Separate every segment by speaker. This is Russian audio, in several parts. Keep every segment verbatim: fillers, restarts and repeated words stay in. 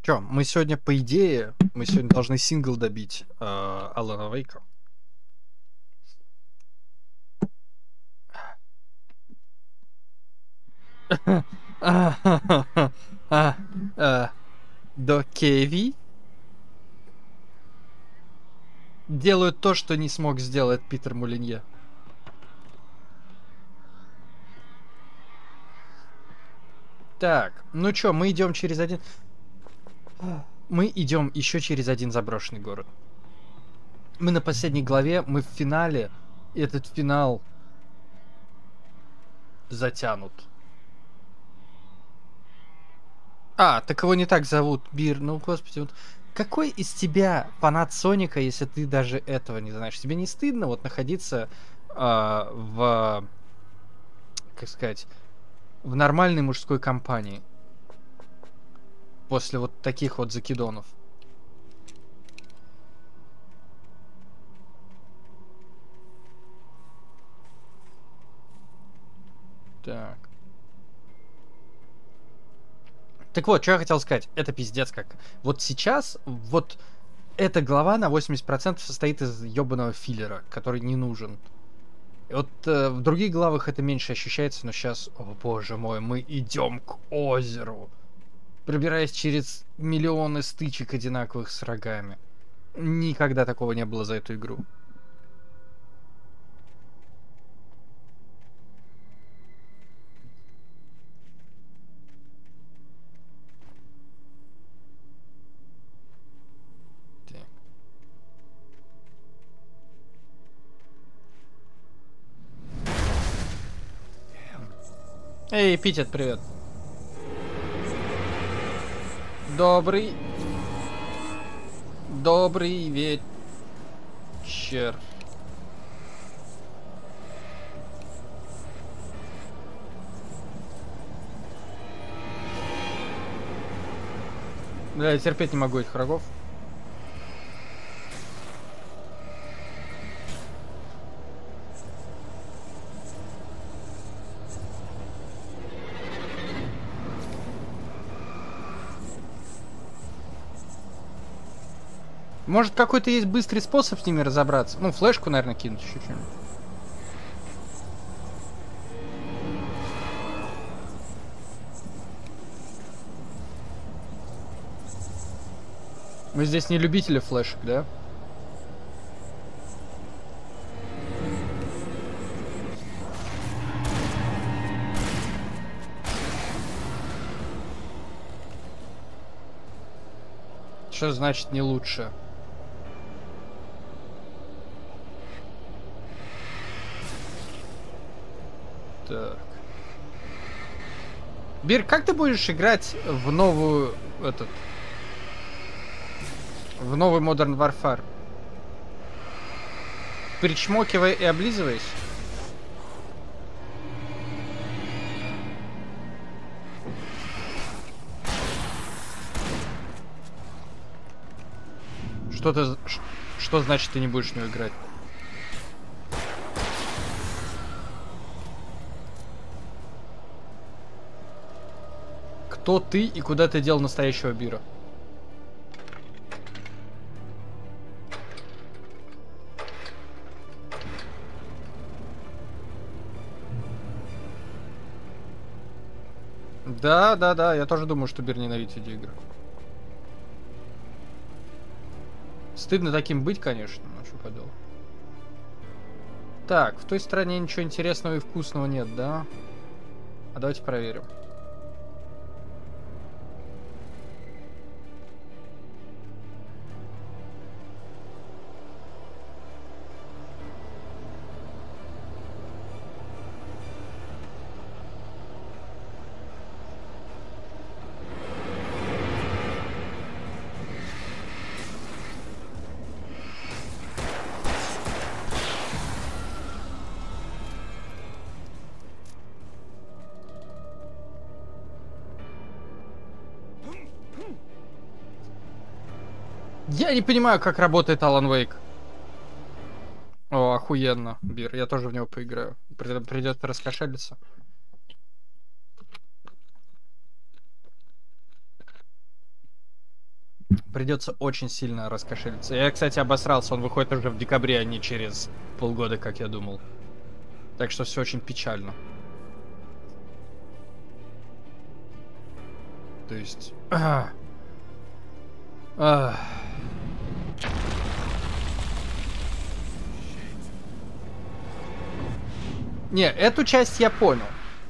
Speaker 1: Чё, мы сегодня, по идее, мы сегодня должны сингл добить э, Алана Вейка. До Кеви делают то, что не смог сделать Питер Мулинье. Так, ну чё, мы идем через один... Мы идем еще через один заброшенный город. Мы на последней главе, мы в финале. И этот финал затянут. А, так его не так зовут, Бир. Ну, господи, вот какой из тебя фанат Соника, если ты даже этого не знаешь? Тебе не стыдно вот находиться э, в, как сказать, в нормальной мужской компании после вот таких вот закидонов? Так. Так вот, что я хотел сказать. Это пиздец как. Вот сейчас, вот эта глава на восемьдесят процентов состоит из ебаного филлера, который не нужен. И вот э, в других главах это меньше ощущается, но сейчас, о боже мой, мы идем к озеру, пробираясь через миллионы стычек одинаковых с рогами. Никогда такого не было за эту игру. Эй, Питет, привет. Добрый... Добрый вечер. Бля, я терпеть не могу этих врагов. Может, какой-то есть быстрый способ с ними разобраться? Ну, флешку, наверное, кинуть еще что-нибудь. Мы здесь не любители флешек, да? Что значит не лучше? Так. Бир, как ты будешь играть в новую этот в новый Modern Warfare? Причмокивая и облизываясь? Что ты, что значит ты не будешь в него играть? Кто ты и куда ты дел настоящего Бира? Да, да, да, я тоже думаю, что Бир ненавидит видеоигры. Стыдно таким быть, конечно, но что поделать. Так, в той стране ничего интересного и вкусного нет, да? А давайте проверим. Я не понимаю, как работает Alan Wake. О, охуенно, Бир. Я тоже в него поиграю. Придется раскошелиться. Придется очень сильно раскошелиться. Я, кстати, обосрался. Он выходит уже в декабре, а не через полгода, как я думал. Так что все очень печально. То есть... А... А... Не, эту часть я понял.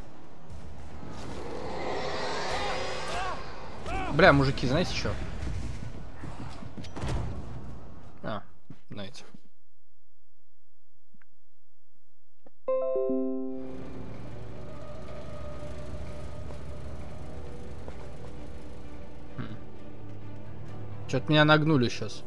Speaker 1: Бля, мужики, знаете что? А, знаете. Хм. Что-то меня нагнули сейчас.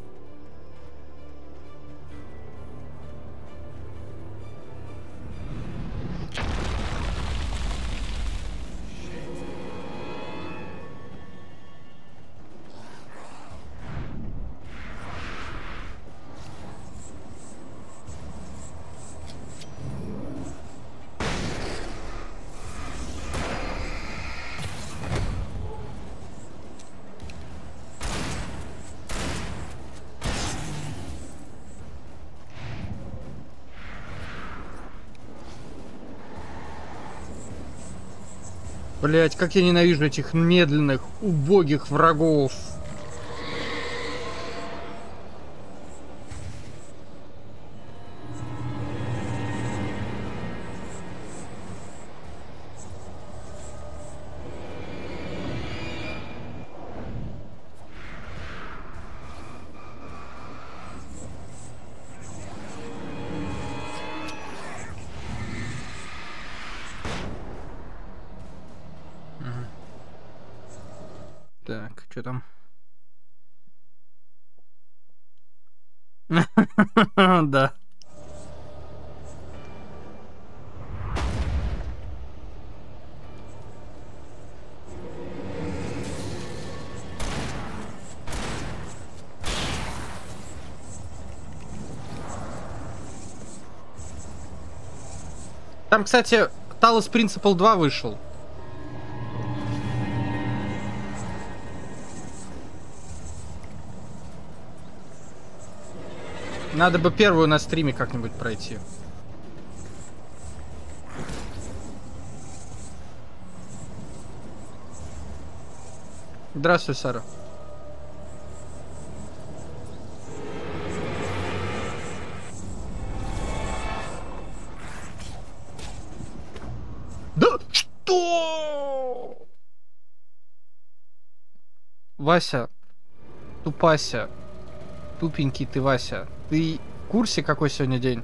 Speaker 1: Блять, как я ненавижу этих медленных, убогих врагов. Так, что там? Да. Там, кстати, Talos Principle два вышел. Надо бы первую на стриме как-нибудь пройти. Здравствуй, Сара. Да что? Вася, тупася, тупенький ты, Вася. Ты в курсе, какой сегодня день?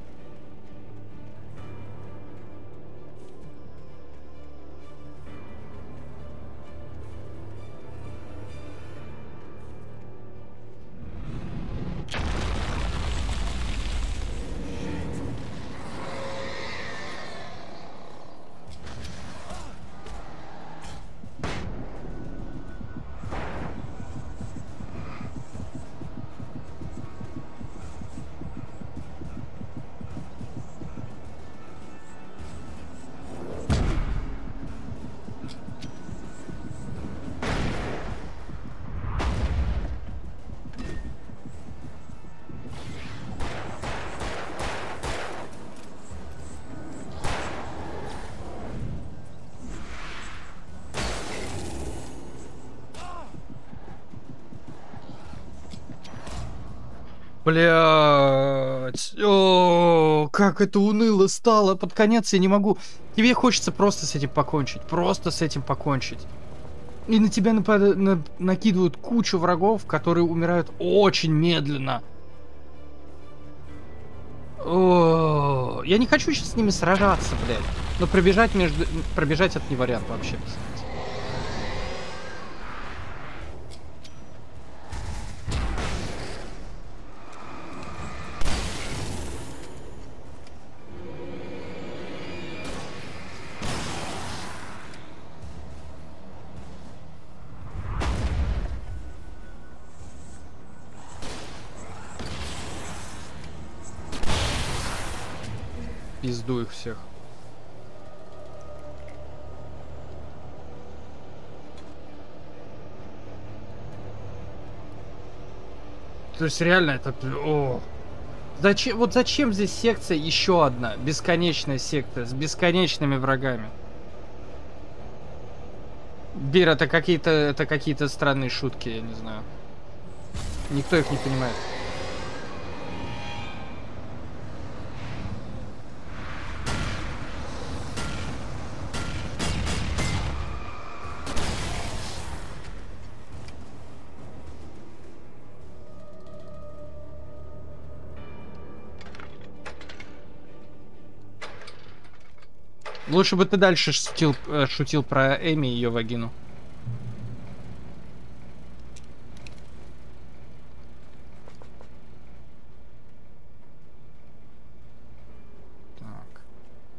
Speaker 1: Блять, о, как это уныло стало под конец, я не могу. Тебе хочется просто с этим покончить, просто с этим покончить. И на тебя напад... на... накидывают кучу врагов, которые умирают очень медленно. О, я не хочу сейчас с ними сражаться, блядь. Но пробежать между... пробежать это не вариант вообще. Пизду их всех. То есть реально это... О. Зачем, вот зачем здесь секция еще одна? Бесконечная секция с бесконечными врагами. Бир, это какие-то это какие-то странные шутки, я не знаю. Никто их не понимает. Лучше бы ты дальше шутил, шутил про Эми и ее вагину. Так.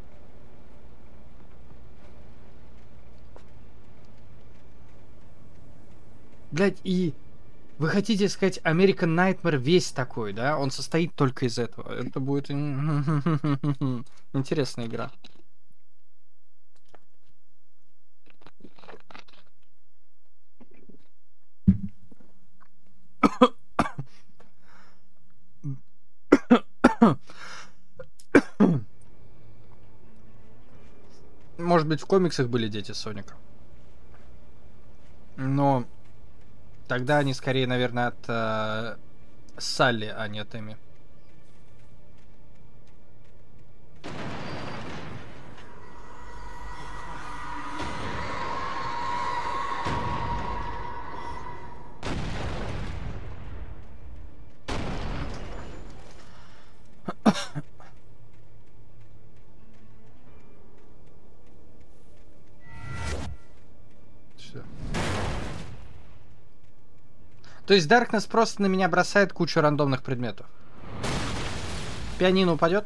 Speaker 1: Блять, и вы хотите сказать, American Nightmare весь такой, да? Он состоит только из этого. Это будет интересная игра. Может быть, в комиксах были дети Соника. Но тогда они скорее, наверное, от э, Салли, а не от Эми. Всё. То есть Darkness просто на меня бросает кучу рандомных предметов. Пианино упадет?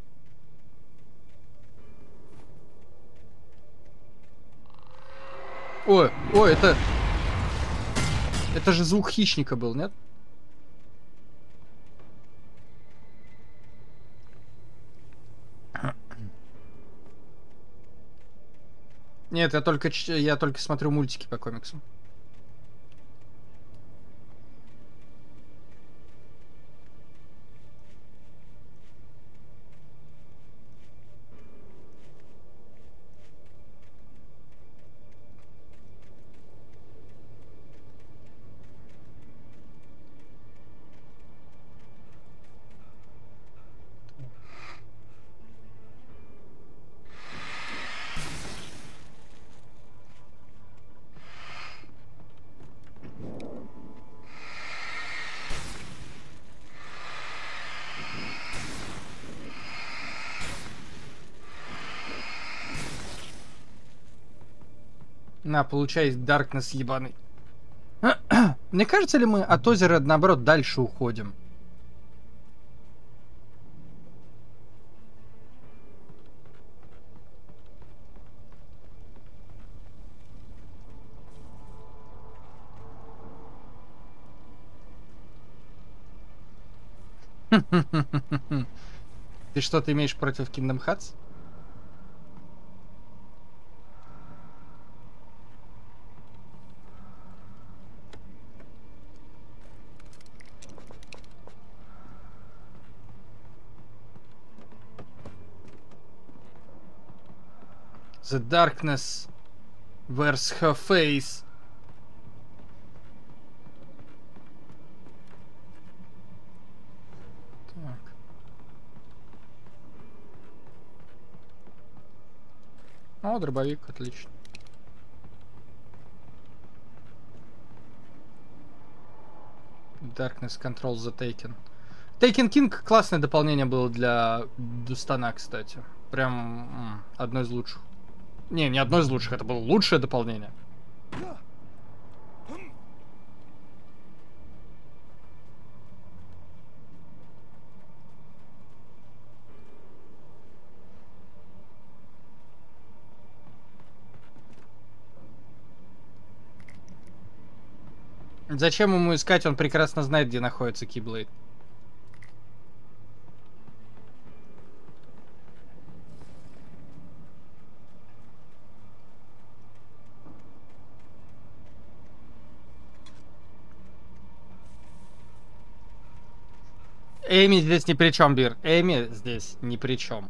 Speaker 1: Ой, ой, это... Это же звук хищника был, нет? Нет, я только, я только смотрю мультики по комиксам. На, получай, Darkness ебаный. Мне кажется ли мы от озера, наоборот, дальше уходим? Ты что-то имеешь против Kingdom Hearts? The darkness wears her face. Так. О, дробовик, отлично. Darkness controls the Taken. Taken King классное дополнение было для Дустана, кстати. Прям м, одно из лучших. Не, не одно из лучших, это было лучшее дополнение. Зачем ему искать? Он прекрасно знает, где находится Keyblade. Эми здесь ни при чем, Бир. Эми здесь ни при чем.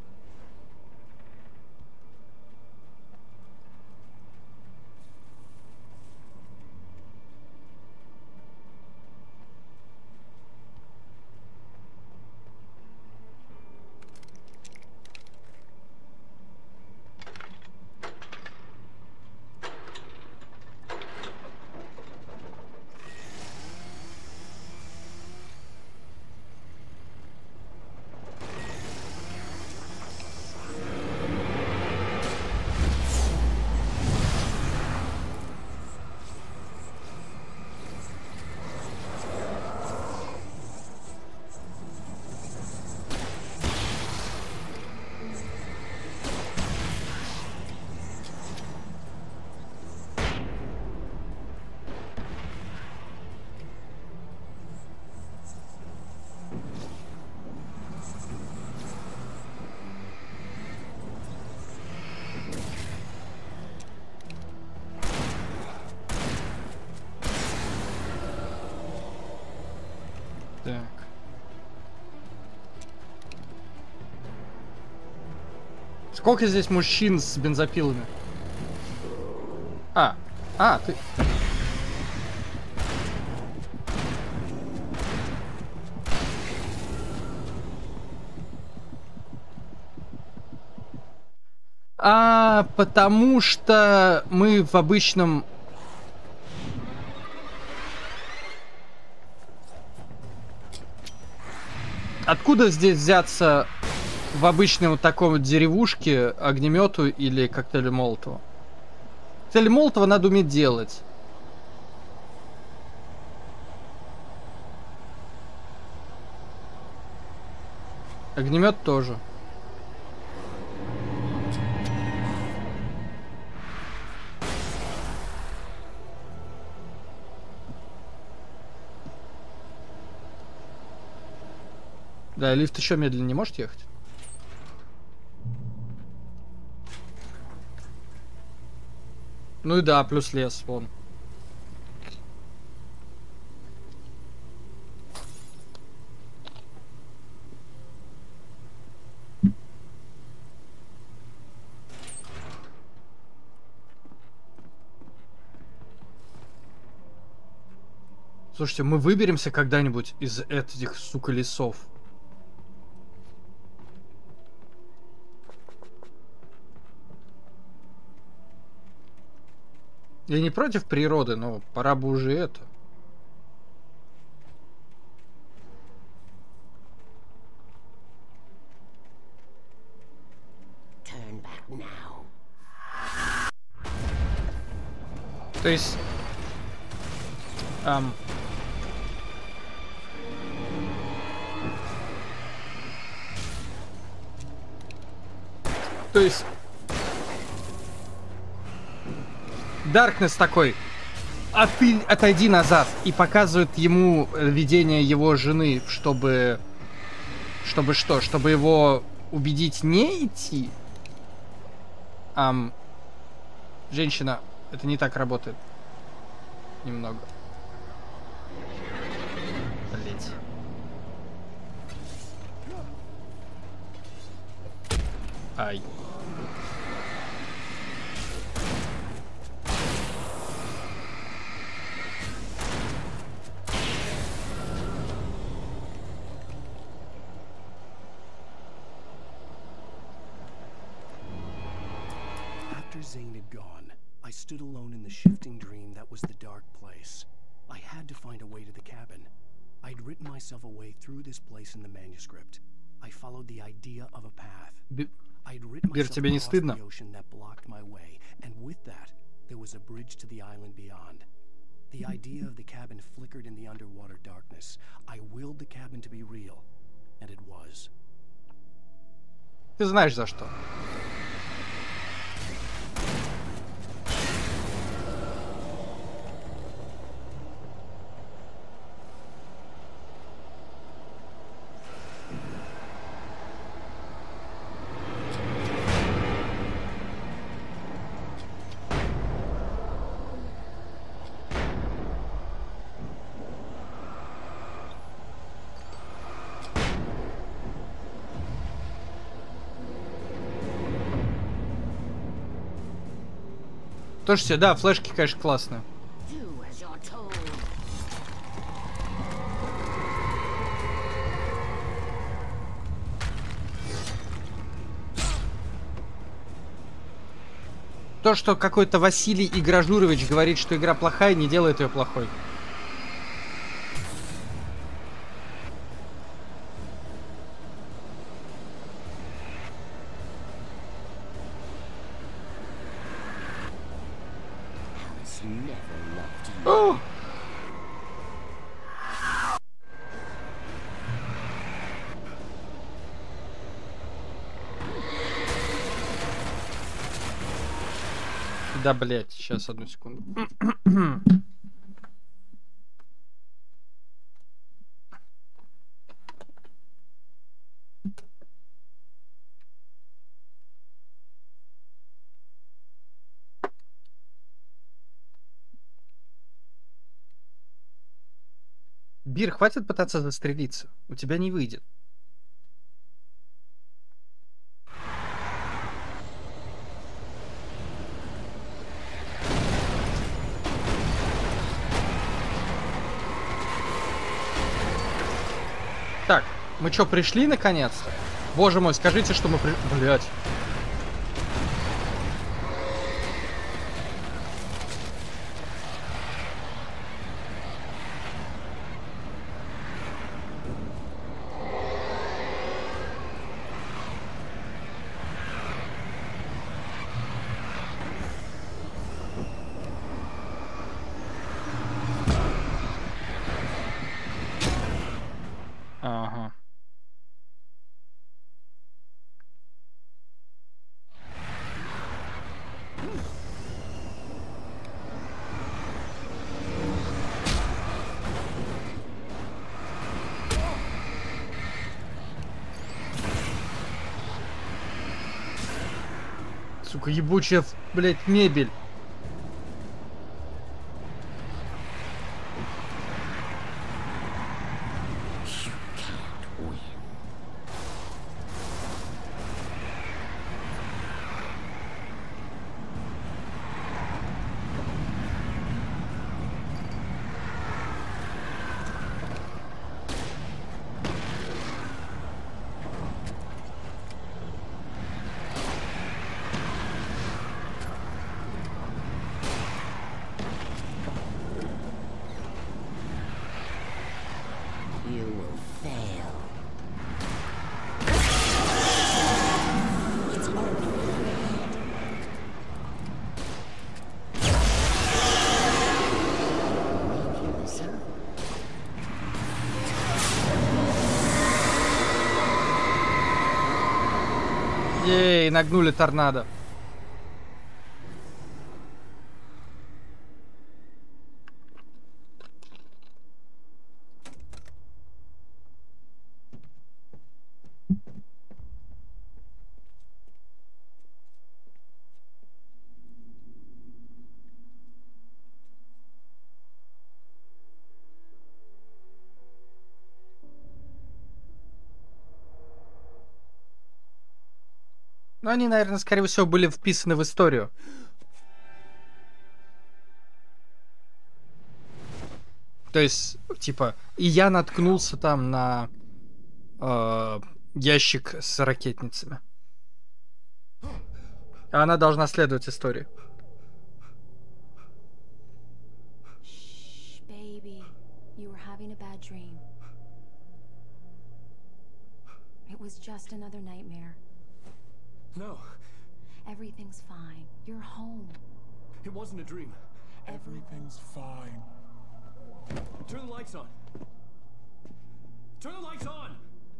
Speaker 1: Так. Сколько здесь мужчин с бензопилами? А, а, ты... А, потому что мы в обычном... Откуда здесь взяться в обычной вот такой вот деревушке огнемету или коктейлю Молотова? Коктейль Молотова надо уметь делать. Огнемет тоже. Да, лифт еще медленнее не может ехать? Ну и да, плюс лес, вон. Слушайте, мы выберемся когда-нибудь из этих, сука, лесов? Я не против природы, но пора бы уже это. То есть... Эм... То есть... Даркнесс такой, а ты отойди назад, и показывает ему видение его жены, чтобы... Чтобы что? Чтобы его убедить не идти? Ам... Женщина, это не так работает. Немного. Блять. Ай.
Speaker 2: Zane had gone, I stood alone in the shifting dream that was the dark place. I had to find a way to the cabin. I'd written myself a way through this place in the manuscript. I followed the idea of a path. I'd written myself across the ocean that blocked my way, and with that, there was a bridge to the island beyond. The idea of the cabin flickered in the underwater darkness. I willed the cabin to be real, and it was.
Speaker 1: Ты знаешь за что. Слушайте, да, флешки, конечно, классные. То, что какой-то Василий Игражурович говорит, что игра плохая, не делает ее плохой. О! Да, блять, сейчас, одну секунду. Бир, хватит пытаться застрелиться. У тебя не выйдет. Так, мы что, пришли наконец-то? Боже мой, скажите, что мы при... Блять. Ага. Сука, ебучая, блядь, мебель. Ей, нагнули торнадо. Но они, наверное, скорее всего, были вписаны в историю. То есть, типа, и я наткнулся там на э, ящик с ракетницами. А она должна следовать истории.
Speaker 3: Shh, baby. You were having a bad dream. It was just another nightmare.
Speaker 2: No,
Speaker 3: Everything's fine. You're home.
Speaker 2: it wasn't a dream.
Speaker 4: Everything's fine.
Speaker 2: Turn the lights on. Turn the lights on!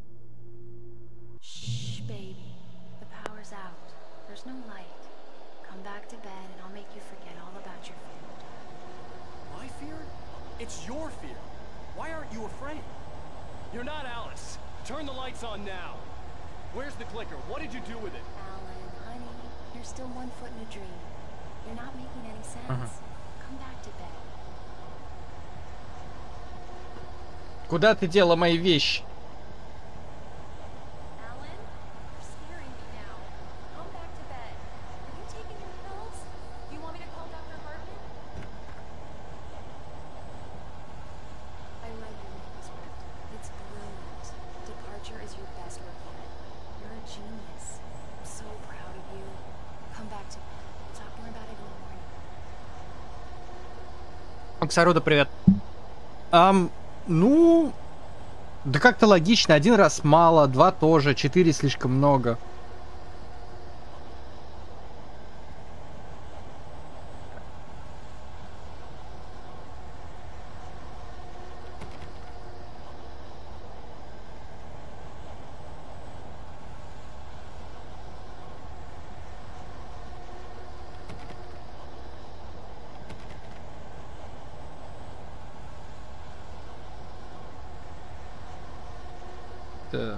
Speaker 3: Shh, baby. The power's out. There's no light. Come back to bed and I'll make you forget all about your fear.
Speaker 2: My fear? It's your fear. Why aren't you afraid? You're not Alice. Turn the lights on now. Where's the clicker? What did you do with it?
Speaker 3: Alan, honey, you're still one foot in a dream. You're not making any sense. Come back to bed.
Speaker 1: Куда ты дела мои вещи?
Speaker 3: Alan, you're scaring me now. Come back to bed. Are you taking your pills? Do you want me to call Doctor
Speaker 1: Оксаруда, привет. Ам, ну, да как-то логично. Один раз мало, два тоже, четыре слишком много. Да.
Speaker 3: Come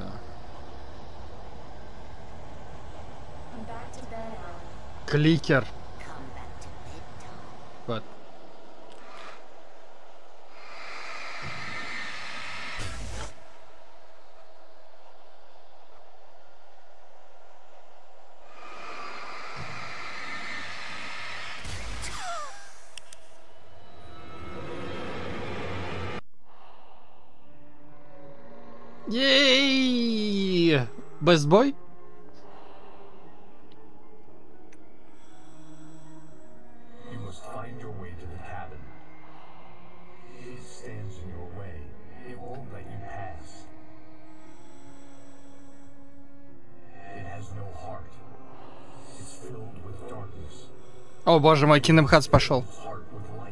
Speaker 3: back to bed, Alan.
Speaker 1: Кликер.
Speaker 3: Come back to bed, Tom.
Speaker 1: Вот. Ей! Бестбой?
Speaker 5: You must find your way to the cabin. It stands in your way. It won't let you pass. It has no heart. It's filled with darkness.
Speaker 1: О боже мой, Kingdom Hearts пошел.
Speaker 5: Its heart with light.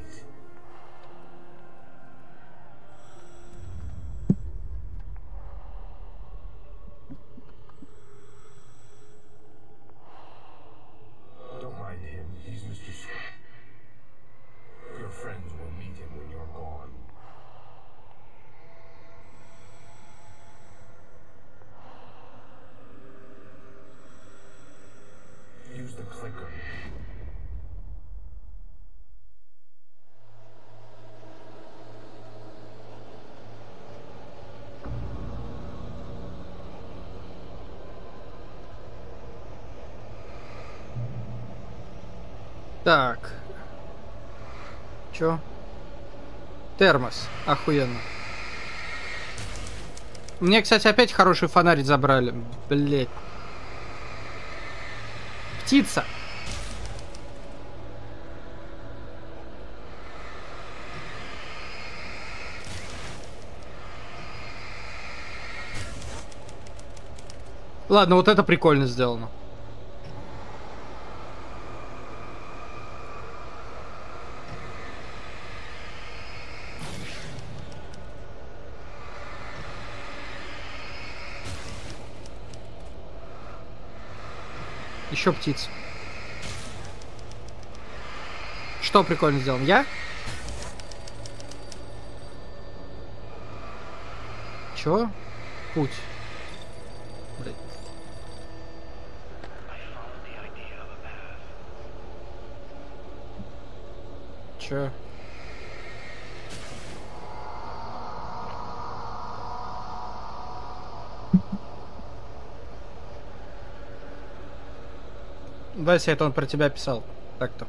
Speaker 5: Don't mind him. He's Mister Scott. Your friends will meet him when you're gone. Use the clicker.
Speaker 1: Так. Чё? Термос. Охуенно. Мне, кстати, опять хороший фонарь забрали. Блять. Птица. Ладно, вот это прикольно сделано. Еще птиц. Что прикольно сделано? Я? Чё? Путь. Блин. Чё? Вася, это он про тебя писал. Так-то.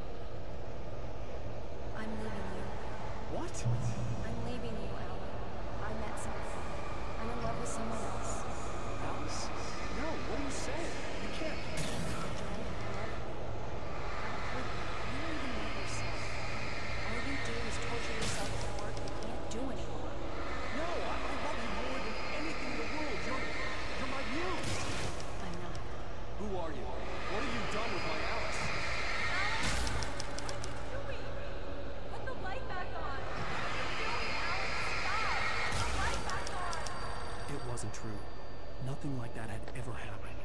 Speaker 3: I'm leaving you.
Speaker 2: What?
Speaker 3: I'm leaving you, Alan. I met someone. I'm in love with someone else.
Speaker 2: Alice? No, what are you saying? You can't.
Speaker 3: Joe, I love you. I quit. You don't even know yourself. All you do is torture yourself with work you can't do anymore.
Speaker 2: No, I, I love you more than anything in the world. You're, you're my muse.
Speaker 3: I'm not.
Speaker 2: Who are you? What have you done with my Alice?
Speaker 3: Put the light back on.
Speaker 2: It wasn't true. Nothing like that had ever happened.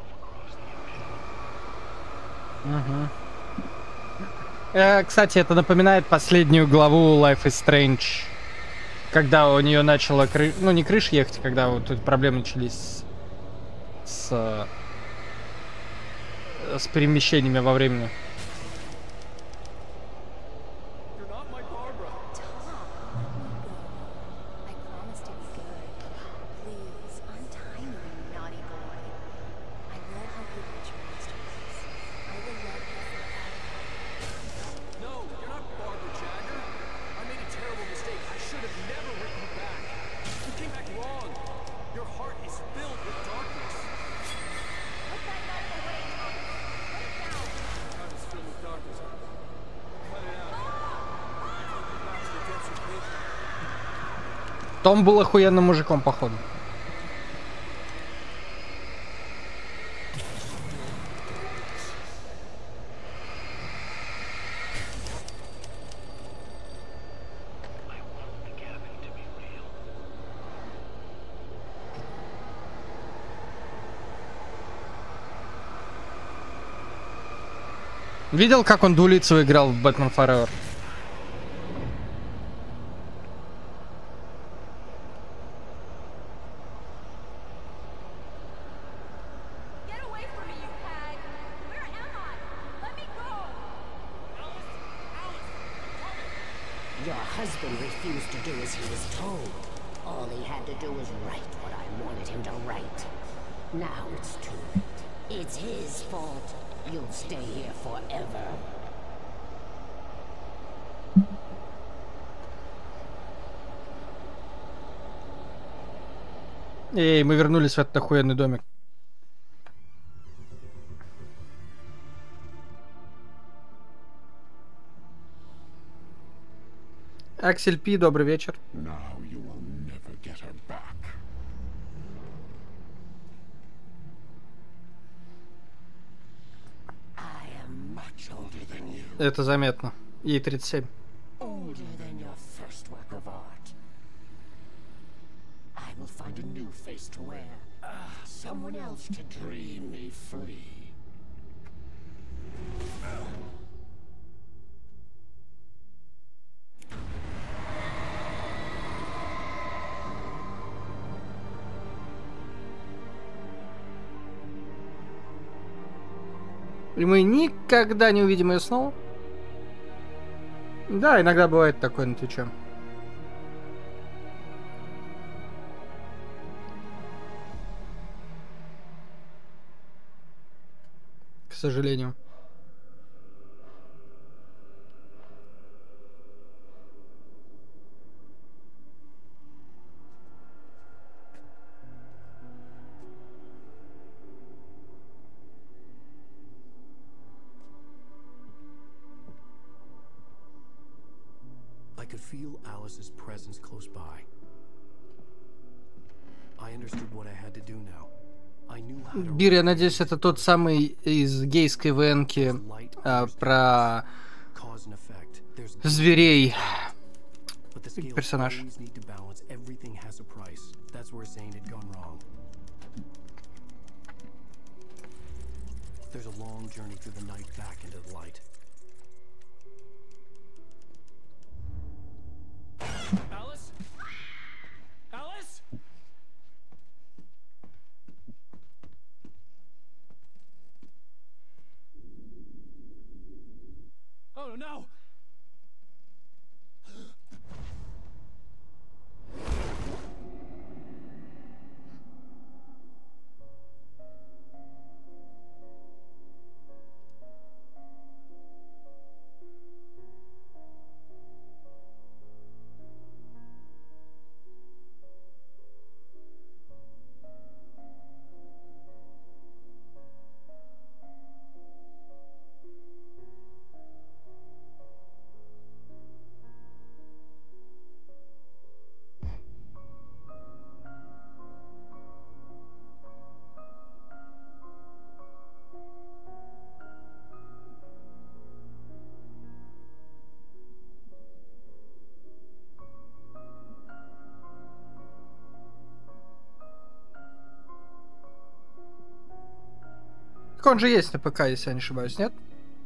Speaker 1: Угу. Э, кстати, это напоминает последнюю главу Life is Strange. Когда у нее начала кры... ну не крыша ехать, когда вот тут проблемы начались с с перемещениями во времени.
Speaker 2: You're not my Barbara.
Speaker 3: Tom, let me go. I promise to be good. Please, untie me, you naughty boy. I will help you reach your masterpiece. I will love you forever.
Speaker 2: No, you're not Barbara Jagger. I made a terrible mistake. I should have never written you back. You came back wrong. Your heart is filled with darkness.
Speaker 3: Put that knife away, Tom. Put it down.
Speaker 2: Your heart is filled with darkness. Cut it out. Take it back to
Speaker 1: Том был охуенным мужиком, походу. Видел, как он Дулицу играл в Batman Forever?
Speaker 6: Your husband refused to do as he was told. All he had to do was write what I wanted him to write. Now it's too late. It's his fault. You'll stay here forever.
Speaker 1: Эй, мы вернулись в этот охуенный домик. Аксель Пи, добрый вечер.
Speaker 4: Now you will never get her back.
Speaker 6: I am much older than you.
Speaker 1: Это заметно. Ей тридцать семь.
Speaker 6: Older than your first work of art. I will find a new face to wear. Uh, someone else to dream me free.
Speaker 1: И мы никогда не увидим ее снова. Да, иногда бывает такое на Твиче. К сожалению.
Speaker 2: I could feel Alice's presence close by. I understood what I had to do now. I knew how to
Speaker 1: Бир, я надеюсь, это тот самый из гейской ВНки а, про
Speaker 2: cause and effect. There's
Speaker 1: зверей
Speaker 2: but the scales
Speaker 1: персонаж.
Speaker 2: always need to balance. Everything has a price. That's where Zane had gone wrong. There's a long journey through the night back into the light. Alice? Alice? Oh no!
Speaker 1: Так он же есть на ПК, если я не ошибаюсь, нет?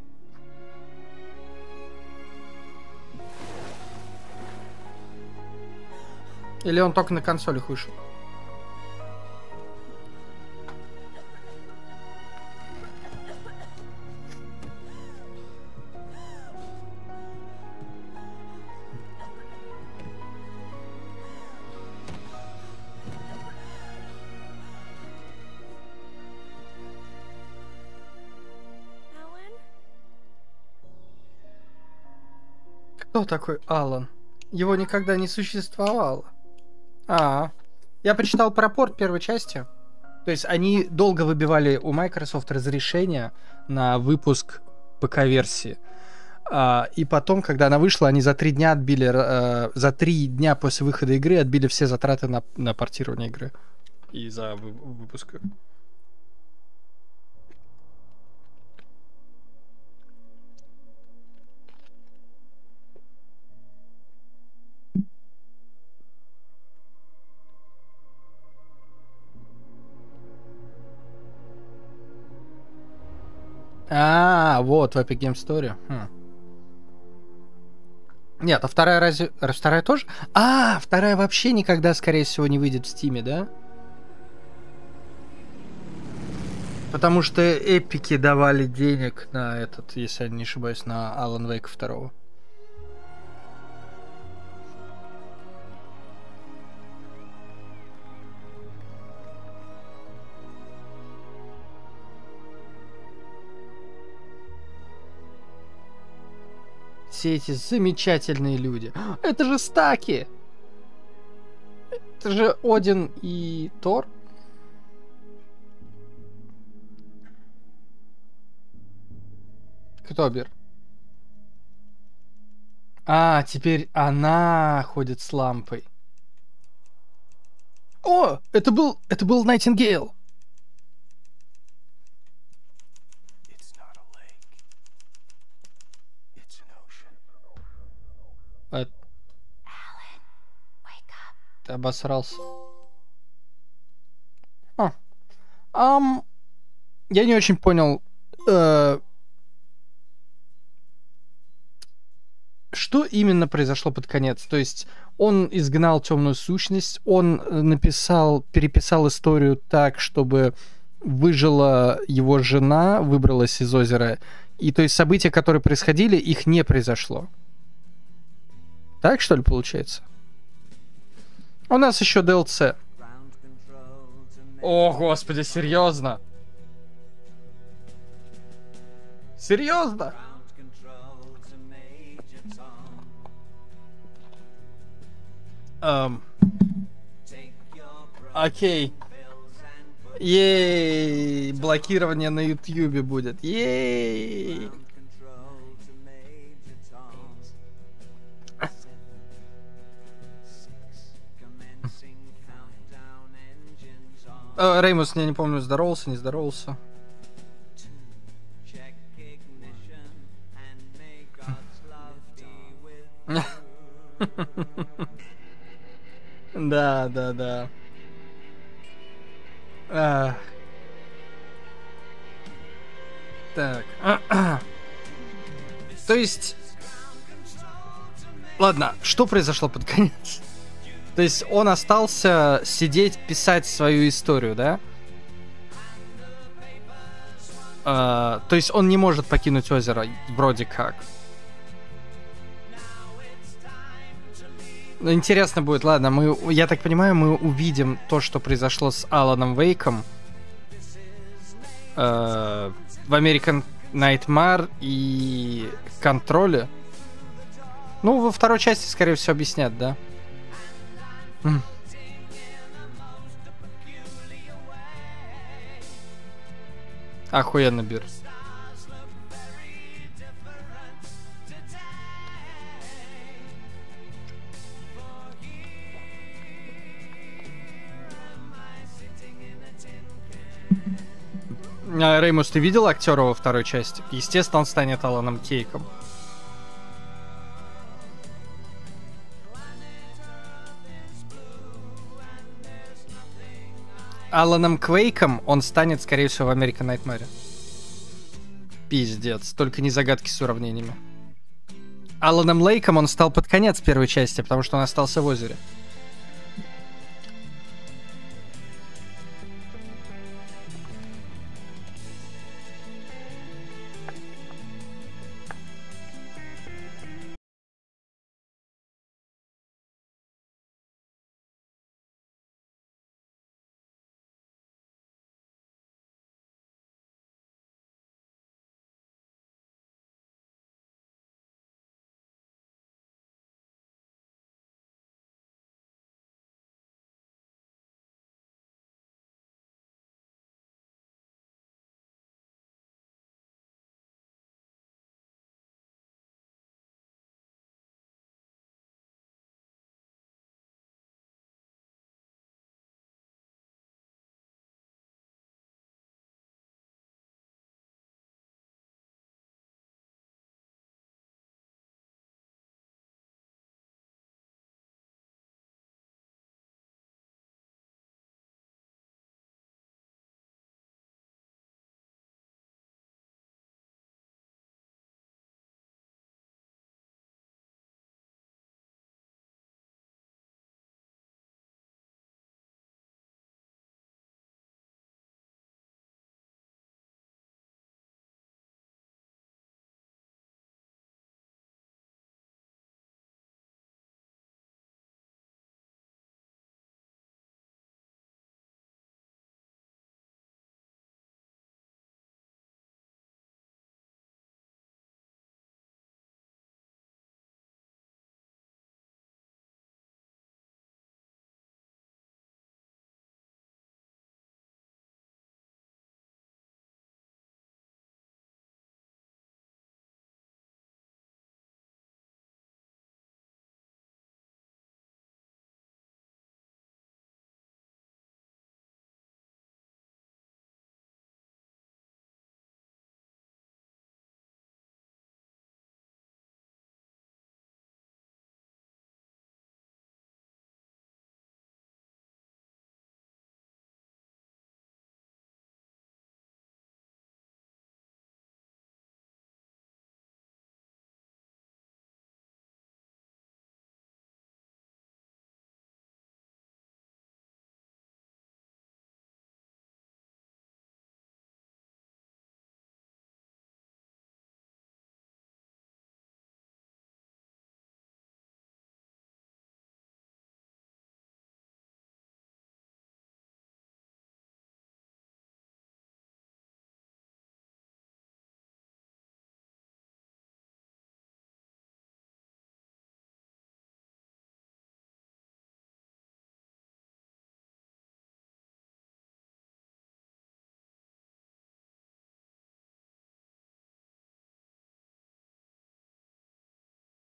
Speaker 1: Или он только на консолях вышел? Кто такой Алан? Его никогда не существовало. А, я почитал про порт первой части. То есть они долго выбивали у Microsoft разрешение на выпуск ПК-версии. А, и потом, когда она вышла, они за три дня отбили, э, за три дня после выхода игры отбили все затраты на, на портирование игры и за вы, выпуск. А, вот, в Epic Game Story. Хм. Нет, а вторая разве... Вторая тоже? А, вторая вообще никогда, скорее всего, не выйдет в Стиме, да? Потому что эпики давали денег на этот, если я не ошибаюсь, на Alan Wake два. Все эти замечательные люди. Это же Стаки! Это же Один и Тор. Кто Бер? А, теперь она ходит с лампой. О, это был, это был Найтингейл.
Speaker 2: It's not a lake. It's an ocean.
Speaker 1: А, ты обосрался. А, ам, я не очень понял, э, что именно произошло под конец. То есть он изгнал темную сущность, он написал, переписал историю так, чтобы выжила его жена, выбралась из озера, и то есть события, которые происходили, их не произошло. Так, что ли, получается? У нас еще ди эл си. О, господи, серьезно? Серьезно? Эм. Окей. Ей, блокирование на Ютьюбе будет. Ей. Э, Реймус, я не помню, здоровался, не здоровался. Да, да, да. А. Так. То есть... Ладно, что произошло под конец? То есть он остался сидеть, писать свою историю, да? А, то есть он не может покинуть озеро, вроде как. Ну, интересно будет, ладно, мы, я так понимаю, мы увидим то, что произошло с Аланом Вейком э, в American Nightmare и Контроле. Ну, во второй части, скорее всего, объяснят, да? М. Охуенно, Бир. А, Реймус, ты видел актера во второй части? Естественно, он станет Аланом Кейком. Аланом Квейком он станет, скорее всего, в American Nightmare. Пиздец, только не загадки с уравнениями. Аланом Лейком он стал под конец первой части, потому что он остался в озере.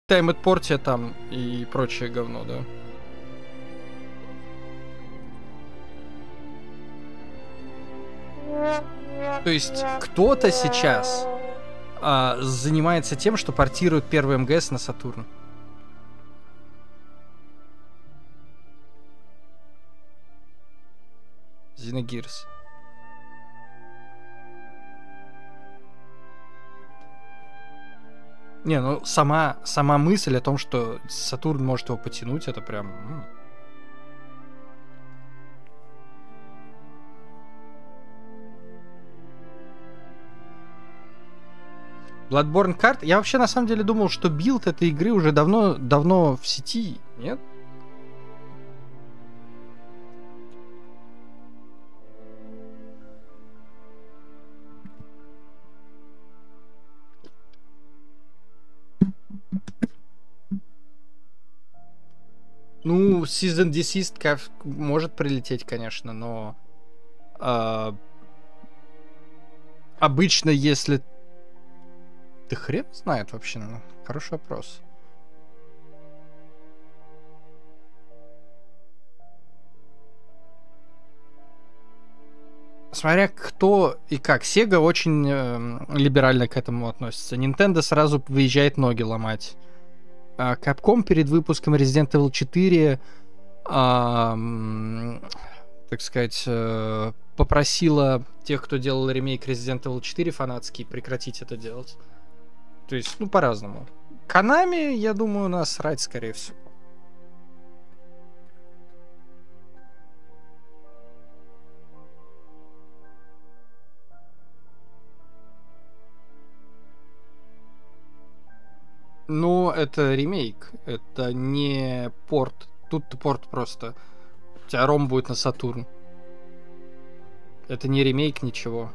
Speaker 1: Time at Portia там и прочее говно, да. То есть кто-то сейчас а, занимается тем, что портирует первый МГС на Сатурн. Xenogears. Не, ну сама, сама мысль о том, что Сатурн может его потянуть, это прям... м. Bloodborne карт. Я вообще на самом деле думал, что билд этой игры уже давно, давно в сети, нет? Ну, Season Deceased как может прилететь, конечно, но а, обычно, если... Ты хрен знает вообще, ну, хороший вопрос. Смотря кто и как. Sega очень э, либерально к этому относится. Nintendo сразу выезжает ноги ломать. А Capcom перед выпуском Resident Evil четыре, а, так сказать, э, попросила тех, кто делал ремейк Resident Evil четыре фанатский, прекратить это делать. То есть, ну, по-разному. Konami, я думаю, насрать, скорее всего. Ну, это ремейк, это не порт. Тут порт просто. У тебя ром будет на Сатурн. Это не ремейк, ничего.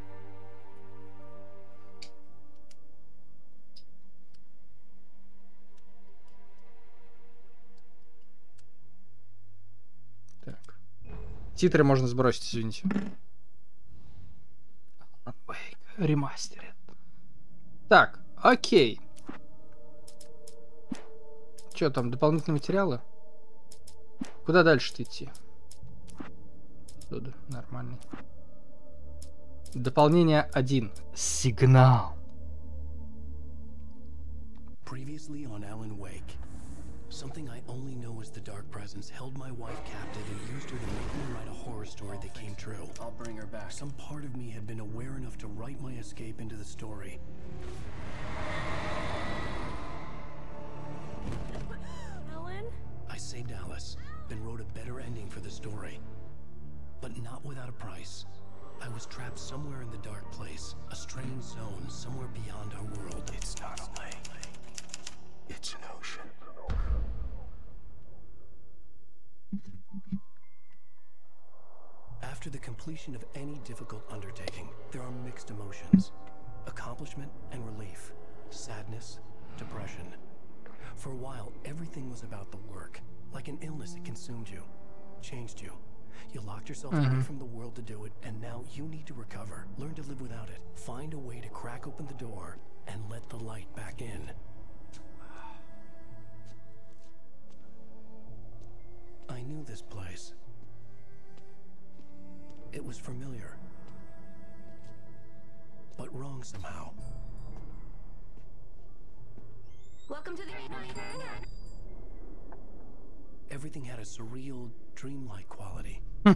Speaker 1: Так. Титры можно сбросить, извините. Ремастерит. Так, окей. Что там, дополнительные материалы? Куда дальше-то идти? Туда, нормально. Дополнение один. Сигнал.
Speaker 2: Previously on Alan Wake, something I only know as the Dark Presence held my wife captive and used her to make me write a horror story that came true.
Speaker 7: I'll bring her back.
Speaker 2: Some part of me had been aware enough to write my escape into the story.
Speaker 3: Alan?
Speaker 2: I saved Alice, then wrote a better ending for the story. But not without a price. I was trapped somewhere in the dark place, a strange zone somewhere beyond our world.
Speaker 4: It's not a lake. It's an ocean.
Speaker 2: After the completion of any difficult undertaking, there are mixed emotions. Accomplishment and relief. Sadness, depression. For a while, everything was about the work. Like an illness, it consumed you. Changed you. You locked yourself away from the world to do it, and now you need to recover. Learn to live without it. Find a way to crack open the door and let the light back in. I knew this place. It was familiar. But wrong somehow.
Speaker 3: Welcome to the...
Speaker 2: Everything had a surreal, dreamlike quality.
Speaker 3: I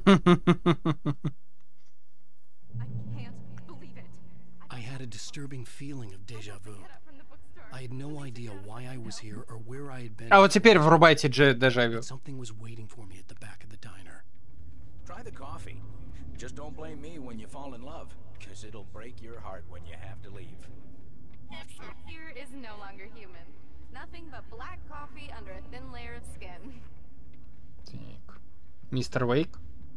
Speaker 3: can't believe it.
Speaker 2: I had a disturbing feeling of deja vu.
Speaker 3: Get up from the bookstore.
Speaker 2: I had no idea why I was here or where I had been.
Speaker 1: А вот теперь врубайте дежавю.
Speaker 2: Something was waiting for me at the back of the diner.
Speaker 7: Try the coffee. Just don't blame me when you fall in love, because it'll break your heart when you have to leave.
Speaker 3: Here is no longer human. Nothing but black coffee under a thin layer of skin.
Speaker 1: Так. Мистер Вейк.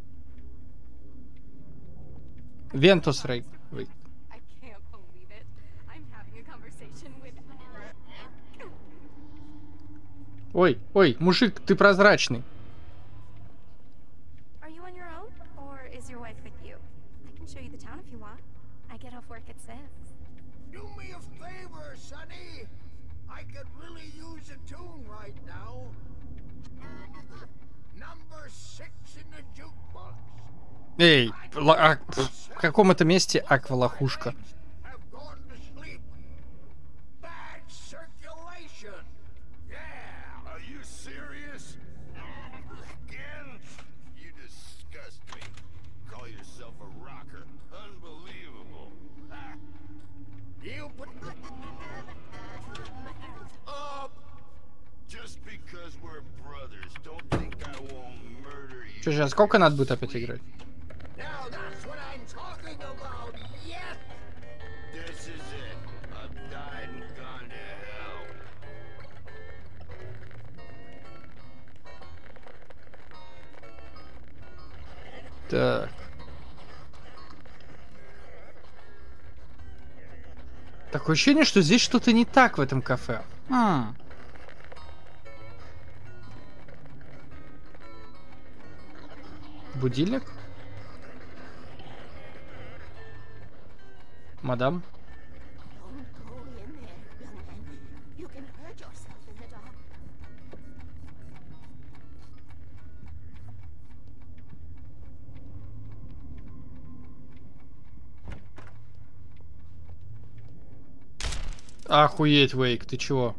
Speaker 1: Вентус Рейк. Вейк.
Speaker 3: I can't believe it. I'm having a conversation with...
Speaker 1: Ой, ой, мужик, ты прозрачный.
Speaker 3: Are you on your own? Or is your wife with you? I can show you the town if you want. I get off work at six.
Speaker 8: Do me a favor, Sonny. I could really use a tune right now. Number six in the jukebox.
Speaker 1: Эй, ла- а, пф, в каком это месте аквалохушка?
Speaker 8: Have gone to sleep. Bad circulation. Yeah.
Speaker 4: Are you serious? Again? You disgust me. Call yourself a rocker. Unbelievable. Ah.
Speaker 8: You put
Speaker 4: Up. Just because we're brothers, don't think I won't murder you.
Speaker 1: Что сейчас, сколько надо будет опять играть?
Speaker 8: Now that's what I'm talking about. Yes.
Speaker 4: This is it. I've died and gone to hell.
Speaker 1: Так. Такое ощущение, что здесь что-то не так в этом кафе. Хм. Будильник? Мадам?
Speaker 6: Don't go in there, young man. You can hurt yourself in the dark.
Speaker 1: Охуеть, Вейк, ты чего?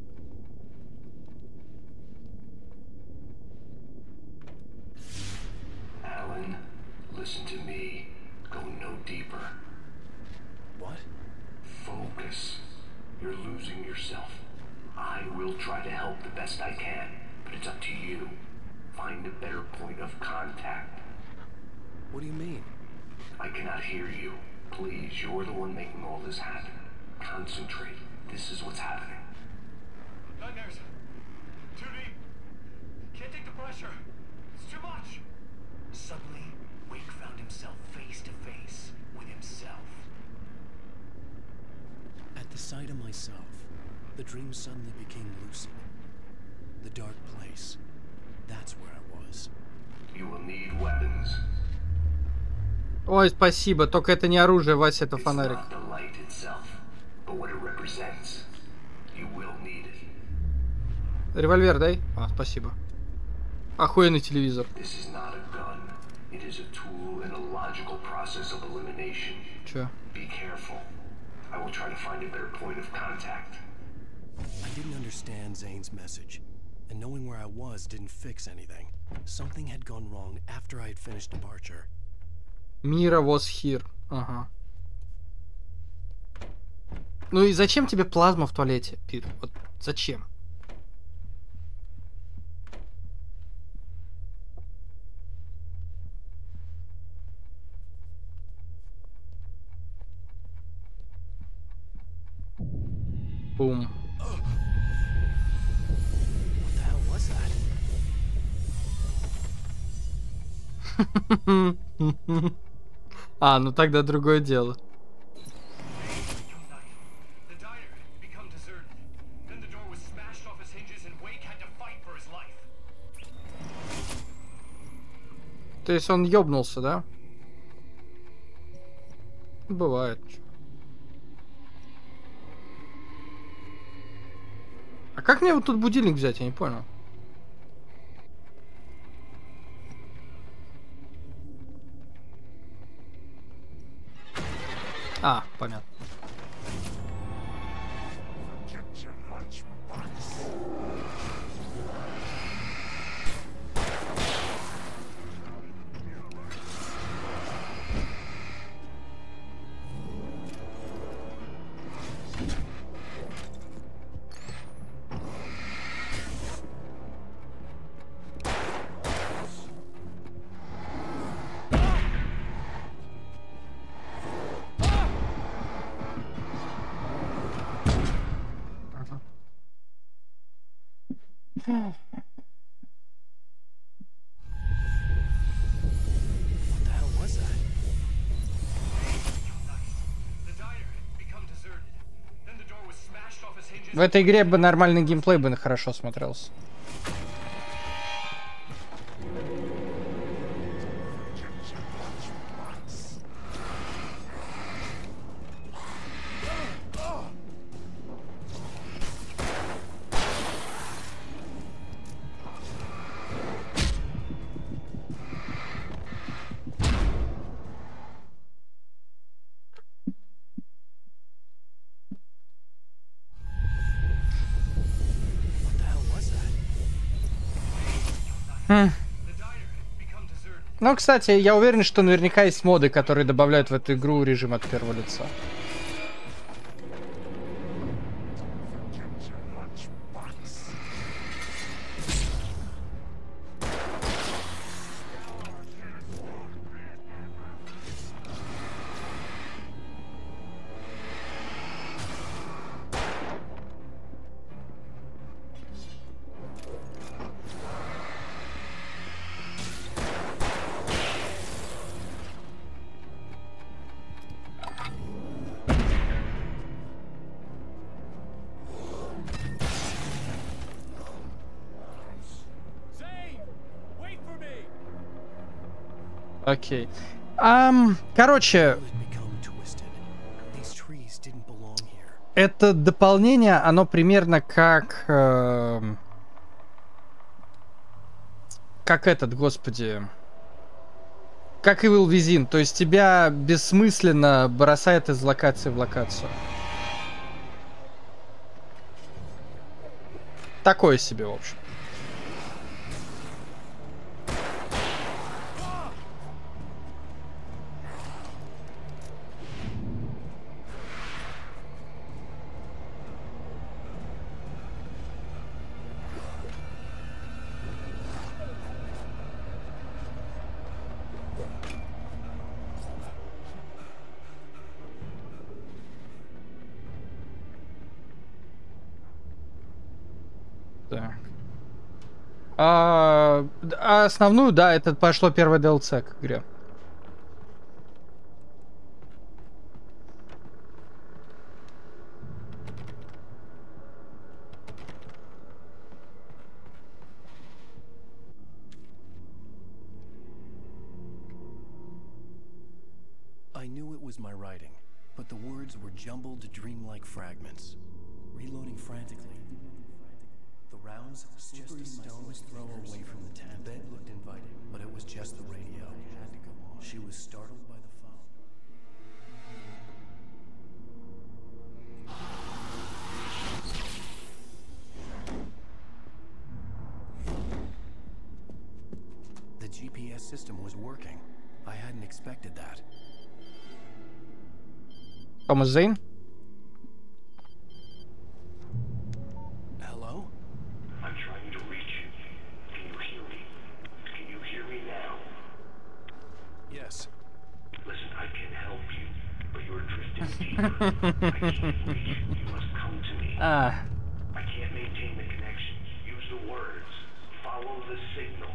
Speaker 5: Alan, listen to me. Go no deeper.
Speaker 2: What?
Speaker 5: Focus. You're losing yourself. I will try to help the best I can, but it's up to you. Find a better point of contact.
Speaker 2: What do you mean?
Speaker 5: I cannot hear you. Please, you're the one making all this happen. Concentrate. This is what's happening.
Speaker 9: Nightmares. Too deep. Can't take the pressure. It's too much.
Speaker 7: Suddenly, Wake found himself face to face with himself.
Speaker 2: At the sight of myself, the dream suddenly became lucid. The dark place. That's where I was.
Speaker 5: You will need weapons.
Speaker 1: Ой, спасибо, только это не оружие, Вася, это
Speaker 5: It's
Speaker 1: фонарик.
Speaker 5: not the light itself, but what it represents. You will need it.
Speaker 1: Револьвер дай. А, спасибо. Охуенный телевизор.
Speaker 5: This is not a gun. It is a tool in a logical process of elimination.
Speaker 1: Чё?
Speaker 5: Be careful. I will try to find a better point of contact.
Speaker 2: I didn't understand Zane's message, and knowing where I was didn't fix anything. Something had gone wrong after I had finished departure.
Speaker 1: Мира was here. Ага. Ну и зачем тебе плазма в туалете, Пир? Вот зачем? Бум.
Speaker 2: What the hell was that?
Speaker 1: А, ну тогда другое дело.
Speaker 9: The diner had become deserted. Then the door was smashed off its hinges and Wake had to fight for his life.
Speaker 1: То есть он ёбнулся, да? Бывает. А как мне вот тут будильник взять, я не понял. А, понятно.
Speaker 2: What the hell was that?
Speaker 9: The diner had become deserted. Then the door was smashed off its hinges.
Speaker 1: В этой игре бы нормальный геймплей бы хорошо смотрелся. Хм. Ну, кстати, я уверен, что наверняка есть моды, которые добавляют в эту игру режим от первого лица. Окей. Um, короче, это дополнение, оно примерно как... Э, как этот, господи... Как Evil Within. То есть тебя бессмысленно бросает из локации в локацию. Такое себе, в общем. Так. А, а основную, да, это пошло первое ди эл си к игре.
Speaker 2: I knew it was my writing, but the words were jumbled dreamlike fragments. Reloading frantically. The rounds, just a stone's throw away from the tent. The bed looked inviting, but it was just the radio. Had to go on. She was startled by the phone. The G P S system was working. I hadn't expected that.
Speaker 1: Thomas Zane?
Speaker 2: Hello?
Speaker 5: I'm trying to reach you. Can you hear me? Can you hear me now?
Speaker 2: Yes.
Speaker 5: Listen, I can help you, but you're drifting deeper. I can't reach you. You must come to me.
Speaker 1: Ah.
Speaker 5: I can't maintain the connection. Use the words. Follow the signal.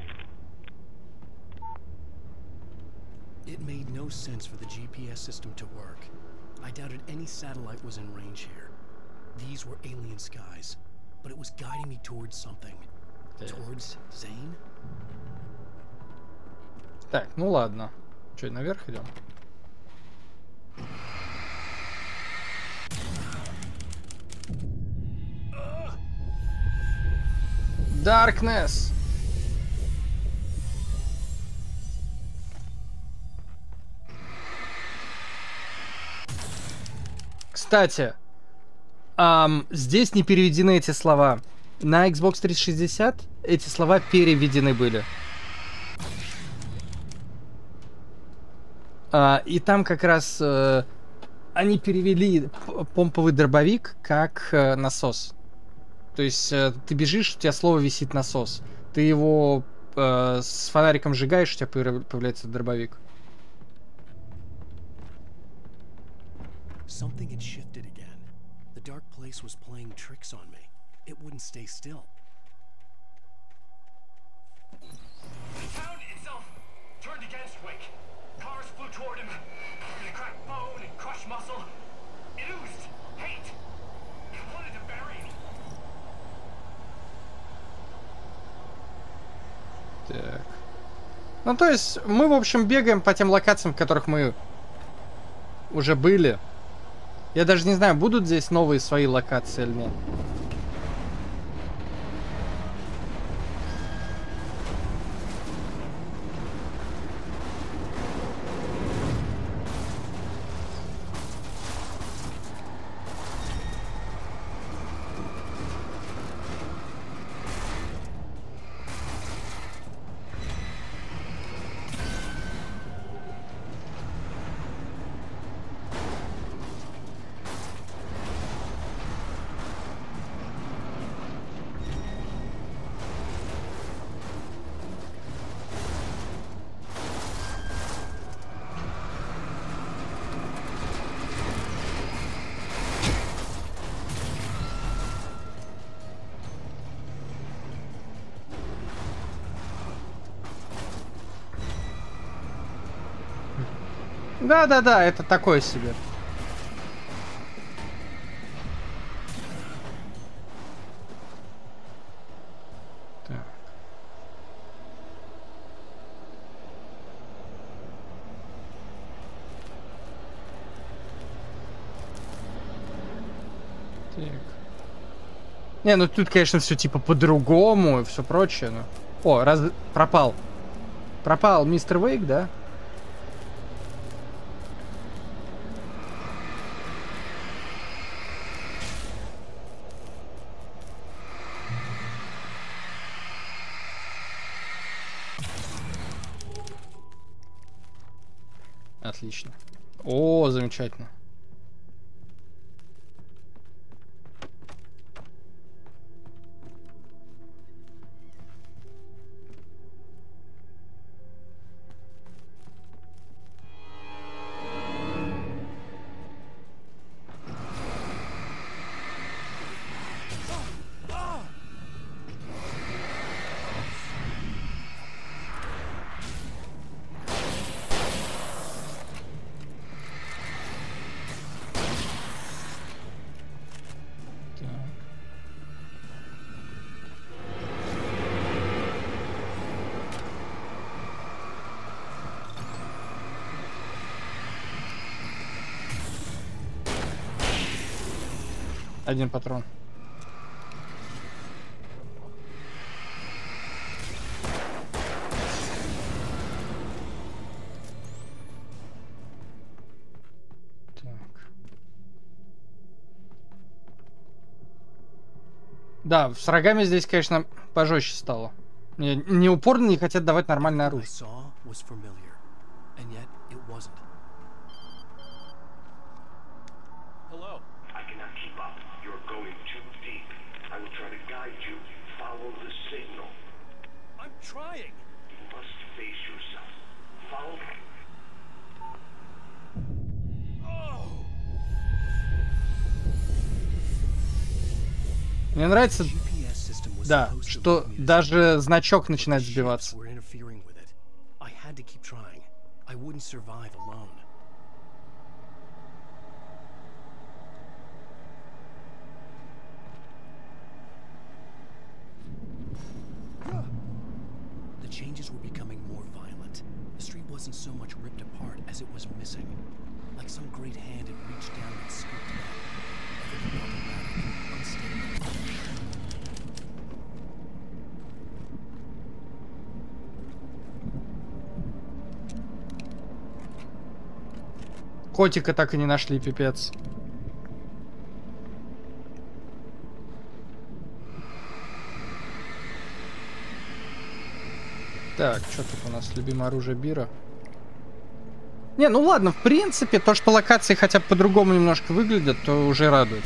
Speaker 2: It made no sense for the G P S system to work. I doubted any satellite was in range here. These were alien skies, but it was guiding me towards something. Towards Zane?
Speaker 1: Так, ну ладно. Че, наверх идем? Darkness! Кстати, эм, здесь не переведены эти слова. На Xbox триста шестьдесят эти слова переведены были. А, и там как раз э, они перевели помповый дробовик как э, насос. То есть э, ты бежишь, у тебя слово висит насос. Ты его э, с фонариком сжигаешь, у тебя появляется дробовик.
Speaker 2: Something had shifted again. The dark place was playing tricks on me. It wouldn't stay still.
Speaker 9: The town itself turned against Wake. Cars flew toward him. He cracked bone and crushed muscle. It oozed hate. It wanted to bury me.
Speaker 1: Так. Ну, то есть, мы, в общем, бегаем по тем локациям, в которых мы уже были. Я даже не знаю, будут здесь новые свои локации или нет. Да-да-да, это такое себе. Так. Так. Не, ну тут, конечно, все типа по-другому и все прочее. Но... О, раз... пропал. Пропал мистер Уэйк, да? Отлично. О, замечательно. Один патрон. Так. Да, с рогами здесь, конечно, пожестче стало. Не, не упорно не хотят давать нормальное оружие.
Speaker 7: Trying.
Speaker 5: You must face yourself. Follow me.
Speaker 7: Oh.
Speaker 1: Мне нравится, да, что даже значок начинает сбиваться.
Speaker 2: Changes were becoming more violent. The street wasn't so much ripped apart as it was missing. Like some great hand had reached down and scooped it up. Everything felt erratic, unstable.
Speaker 1: Котика так и не нашли, пипец. Так, что тут у нас? Любимое оружие Бира. Не, ну ладно, в принципе, то, что локации хотя бы по-другому немножко выглядят, то уже радует.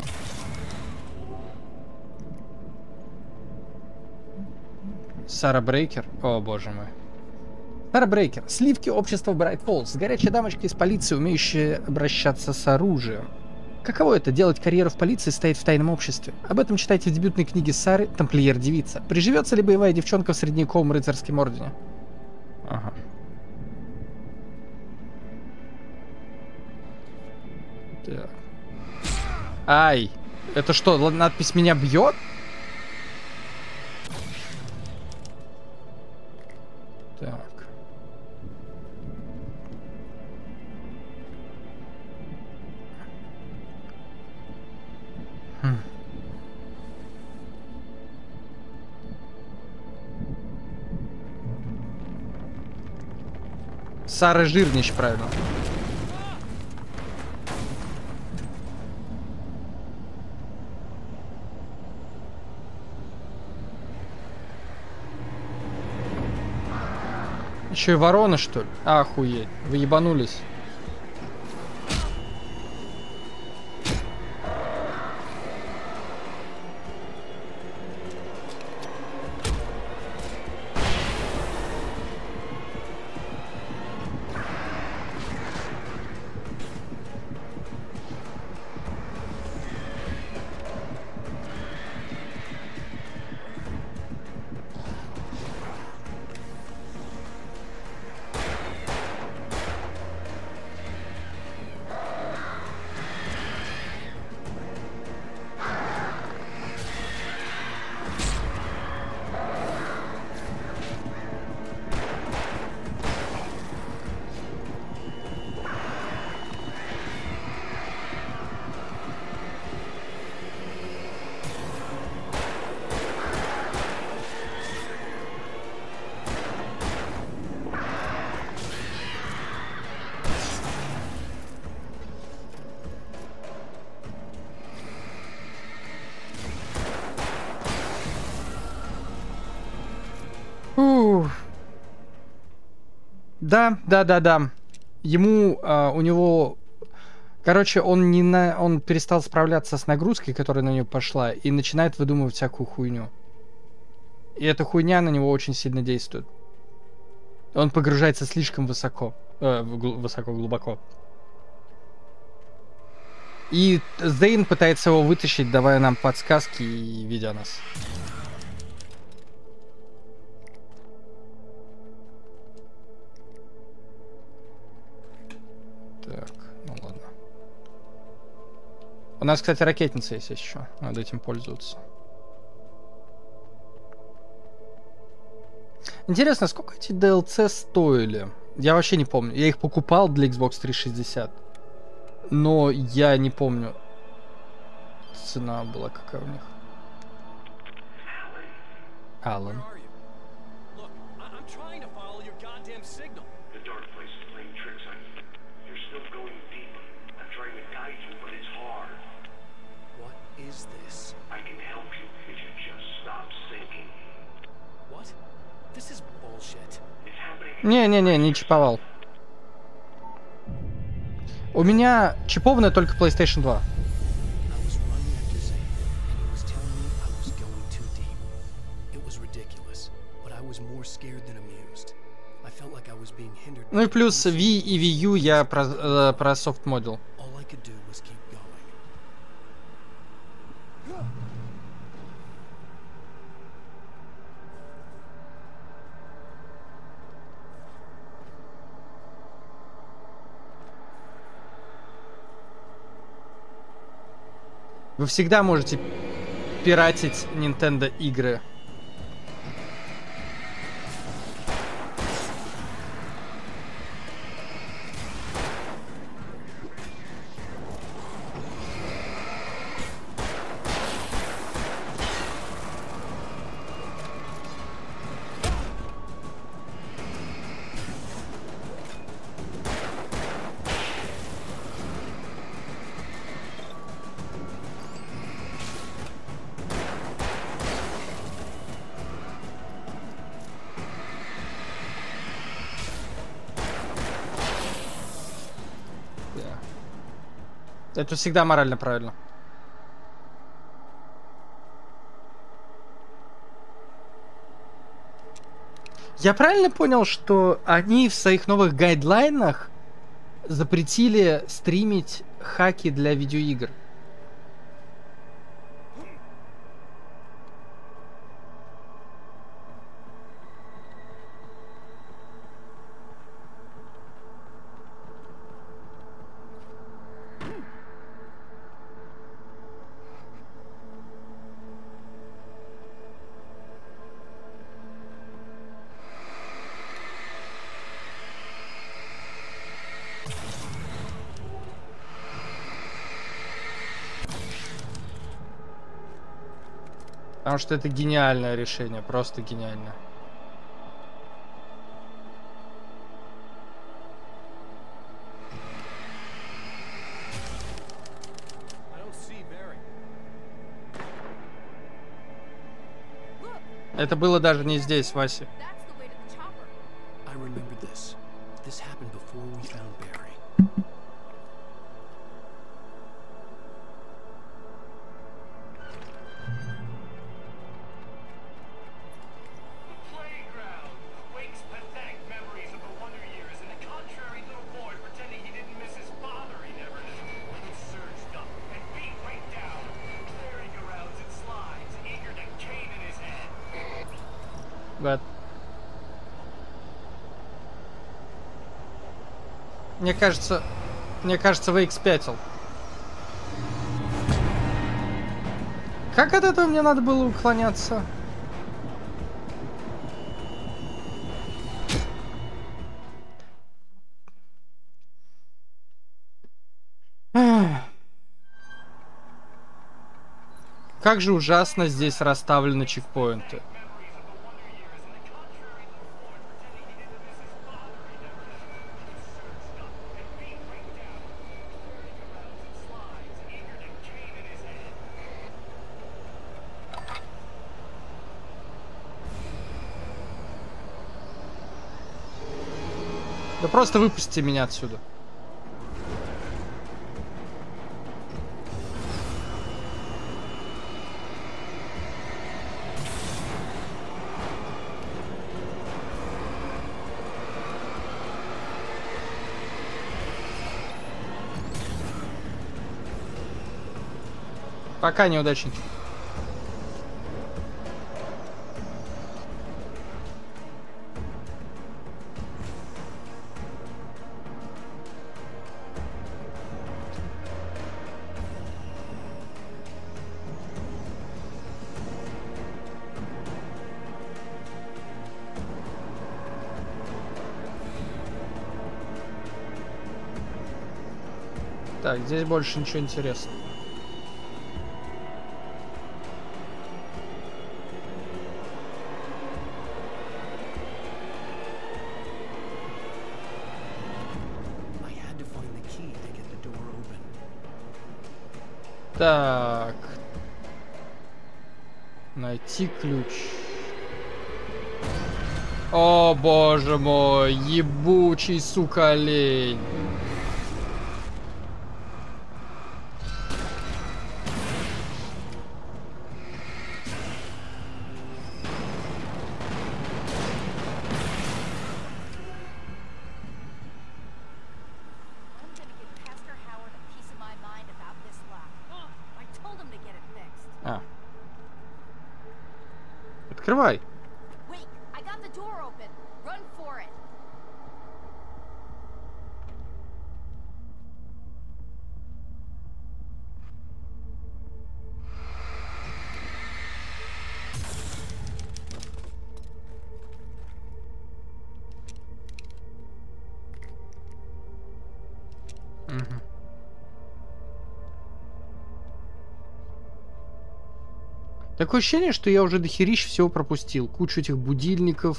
Speaker 1: Сара Брейкер. О, боже мой. Сара Брейкер. Сливки общества Брайт Фоллс. Горячая дамочка из полиции, умеющая обращаться с оружием. Каково это — делать карьеру в полиции и стоять в тайном обществе? Об этом читайте в дебютной книге Сары «Тамплиер-девица». Приживется ли боевая девчонка в средневековом рыцарском ордене? Ага. Так. Ай! Это что, надпись «Меня бьет»? Так. Хм. Сара Жирнич, правильно. Еще и ворона, что ли? Охуеть. Вы ебанулись. Ух. Да, да, да, да. Ему, а, у него, короче, он не на, он перестал справляться с нагрузкой, которая на него пошла, и начинает выдумывать всякую хуйню. И эта хуйня на него очень сильно действует. Он погружается слишком высоко, э, гл- высоко глубоко. И Зейн пытается его вытащить, давая нам подсказки и ведя нас. Так, ну ладно. У нас, кстати, ракетница есть еще. Надо этим пользоваться. Интересно, сколько эти ди эл си стоили? Я вообще не помню. Я их покупал для Xbox триста шестьдесят. Но я не помню. Цена была какая у них. Алан. Не-не-не, не чиповал. У меня чипованная только PlayStation два. Ну и плюс Wii и Wii U я про, э, про софт-модел. Вы всегда можете пиратить Nintendo игры. Это всегда морально правильно. Я правильно понял, что они в своих новых гайдлайнах запретили стримить хаки для видеоигр? Потому что это гениальное решение, просто гениальное. Это было даже не здесь, Вася. But... Мне кажется, мне кажется, Вейк спятил. Как от этого мне надо было уклоняться? Как же ужасно здесь расставлены чекпоинты. Да просто выпустите меня отсюда. Пока, неудачники. Так, здесь больше ничего интересного. Так. Найти ключ. О, боже мой, ебучий, сука, олень. А. Открывай. Угу. Такое ощущение, что я уже дохерищ всего пропустил. Кучу этих будильников.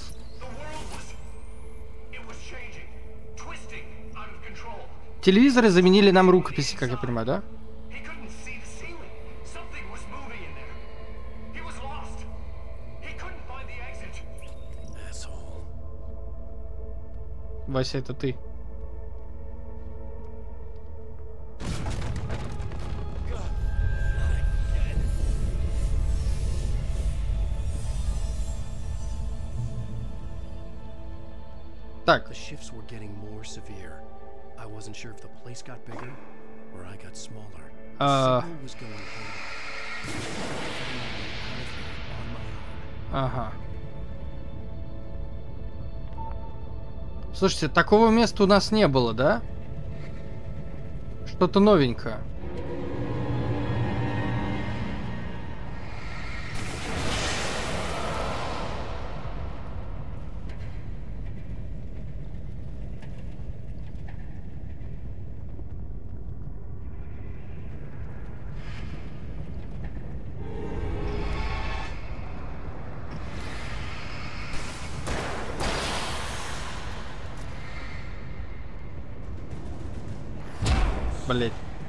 Speaker 1: Телевизоры заменили нам рукописи, как я понимаю, да? Вася, это ты. Так. А... Ага. Слушайте, такого места у нас не было, да? Что-то новенькое. Блять.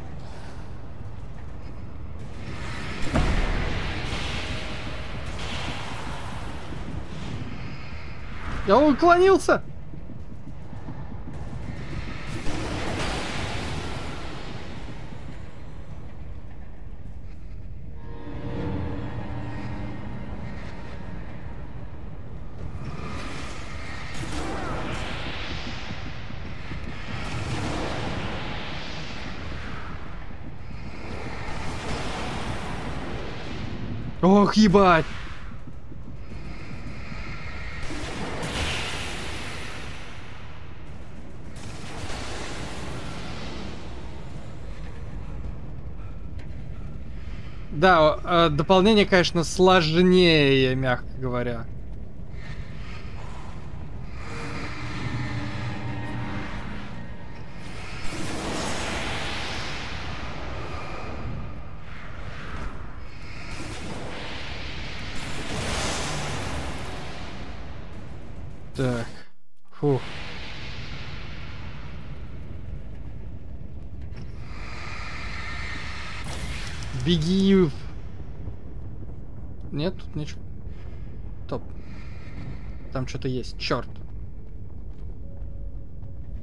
Speaker 1: Я уклонился. Ох, ебать! Да, э, дополнение, конечно, сложнее, мягко говоря. Так, фух. Беги. Нет, тут ничего. Топ. Там что-то есть. Черт.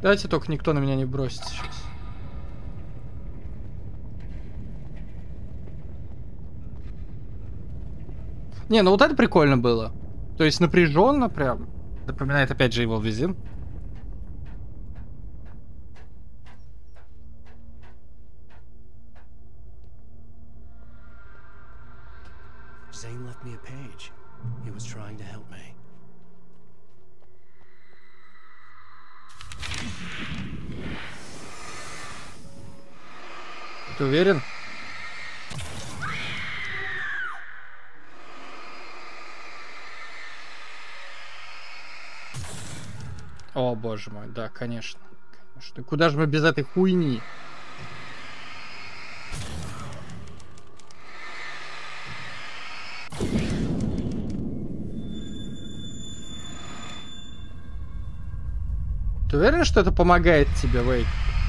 Speaker 1: Дайте только никто на меня не бросит сейчас. Не, ну вот это прикольно было. То есть напряженно прям. Напоминает опять же Evil Within.
Speaker 2: Zane left me a page. He was trying to help me.
Speaker 1: Ты уверен? О, боже мой, да, конечно. Конечно. Куда же мы без этой хуйни? Ты уверен, что это помогает тебе, Вейк?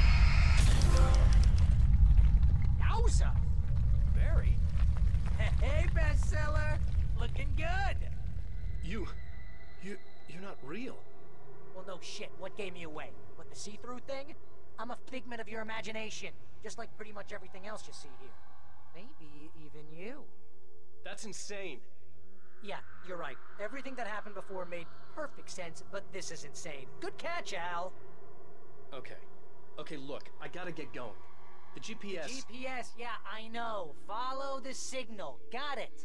Speaker 7: Yowza! Barry. Hey, bestseller. Looking good.
Speaker 2: You... you... you're not real.
Speaker 10: Well, no shit. What gave me away? What, the see-through thing? I'm a figment of your imagination, just like pretty much everything else you see here. Maybe even you.
Speaker 2: That's insane.
Speaker 10: Yeah, you're right. Everything that happened before made perfect sense, but this is insane. Good catch, Al.
Speaker 2: Okay. Okay, look, I gotta get going. The G P S...
Speaker 10: G P S, yeah, I know. Follow the signal. Got it.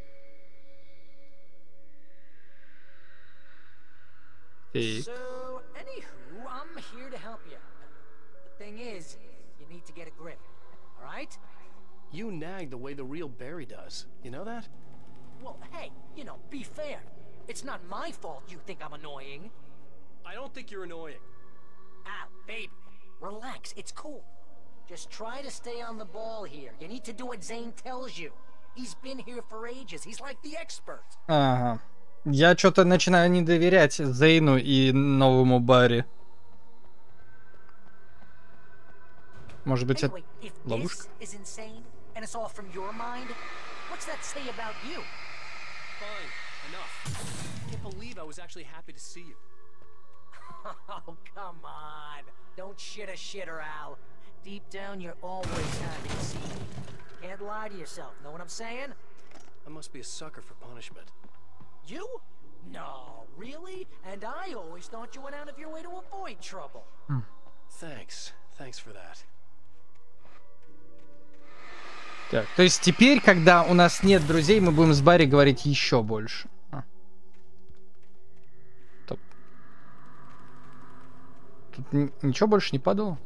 Speaker 1: Hey.
Speaker 10: So, anywho, I'm here to help you. The thing is, you need to get a grip, alright?
Speaker 2: You nag the way the real Barry does. You know that?
Speaker 10: Well, hey, you know, be fair. It's not my fault you think I'm annoying.
Speaker 2: I don't think you're annoying.
Speaker 10: Ah, baby, relax, it's cool. Just try to stay on the ball here. You need to do what Zane tells you. He's been here for ages. He's like the expert.
Speaker 1: Ага. Я что-то начинаю не доверять Зейну и новому Барри. Может быть, это ловушка?
Speaker 2: Fine, enough. I can't believe I was actually happy to see you.
Speaker 10: Oh, come on. Don't shit a shitter, Al. Deep down, you're always happy to see me. Can't lie to yourself, know what I'm saying?
Speaker 2: I must be a sucker for punishment.
Speaker 10: You? No, really? And I always thought you went out of your way to avoid trouble.
Speaker 1: Hmm.
Speaker 2: Thanks. Thanks for that.
Speaker 1: Так, то есть теперь, когда у нас нет друзей, мы будем с Барри говорить еще больше. А. Топ. Тут ничего больше не падало?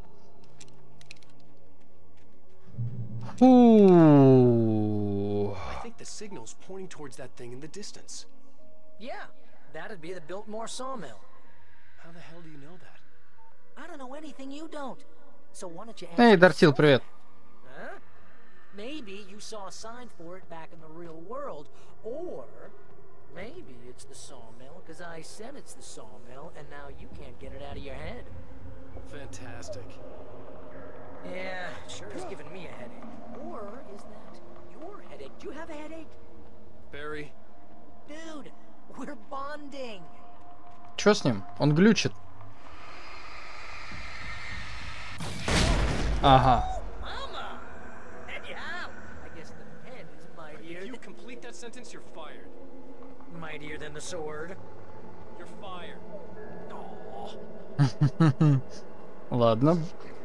Speaker 1: Фу.
Speaker 2: I think the signal's pointing towards that thing in the distance.
Speaker 10: Yeah, that'd be the Biltmore sawmill.
Speaker 2: How the hell do you know that?
Speaker 10: I don't know anything you don't. So why don't you ask?
Speaker 1: Эй, Дартил, привет.
Speaker 10: Huh? Maybe you saw a sign for it back in the real world, or maybe it's the sawmill because I said it's the sawmill and now you can't get it out of your head.
Speaker 2: Fantastic.
Speaker 10: Yeah, sure is giving me a headache. Or is that your headache? Do you have a headache?
Speaker 2: Barry.
Speaker 10: Dude, we're bonding.
Speaker 1: Чё с ним? Он глючит. Ага.
Speaker 2: If you complete that sentence, you're fired.
Speaker 10: Mightier than the sword.
Speaker 2: You're fired.
Speaker 1: Ладно.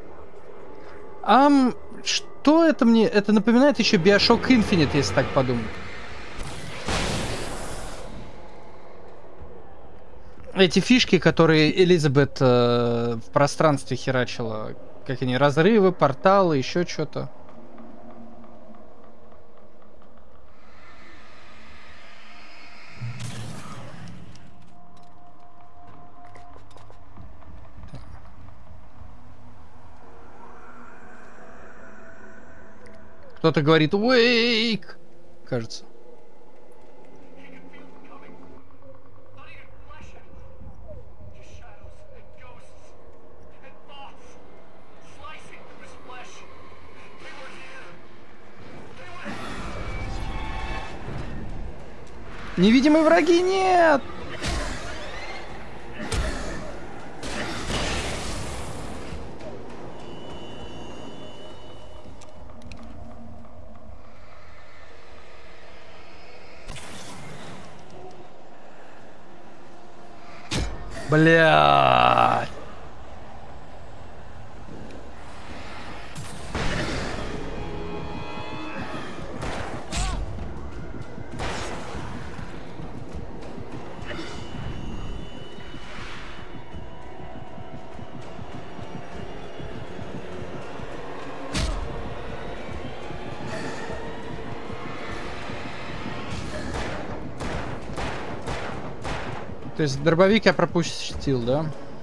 Speaker 1: Ам, что это мне? Это напоминает еще Bioshock Infinite, если так подумать. Эти фишки, которые Элизабет э, в пространстве херачила, как они, разрывы, порталы, еще что-то. Кто-то говорит «Wake!» кажется. Невидимые враги, нет! Бля. То есть дробовик я пропустил, да?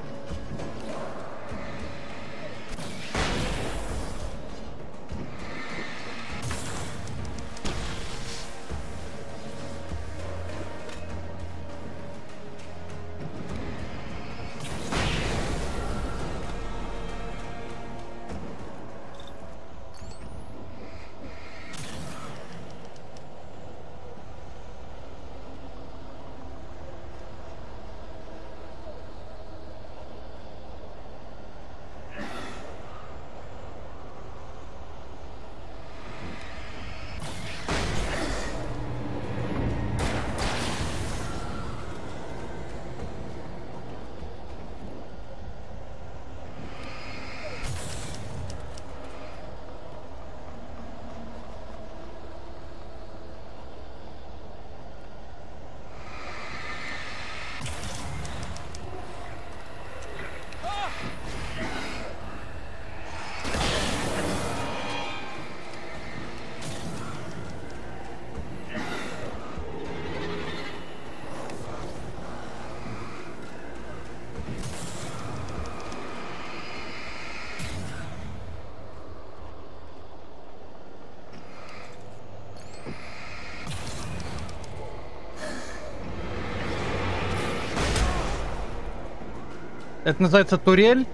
Speaker 1: Это называется турель.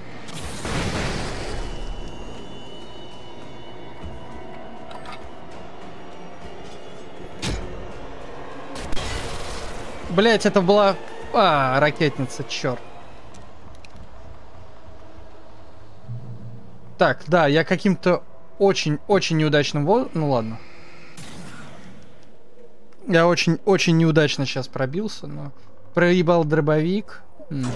Speaker 1: Блять, это была... А, ракетница, черт. Так, да, я каким-то очень-очень неудачным... Во... Ну ладно. Я очень-очень неудачно сейчас пробился, но... Проебал дробовик. М.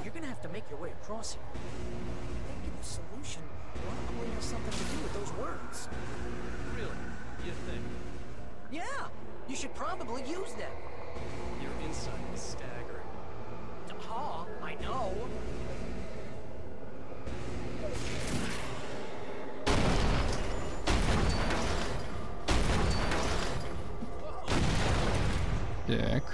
Speaker 1: Так.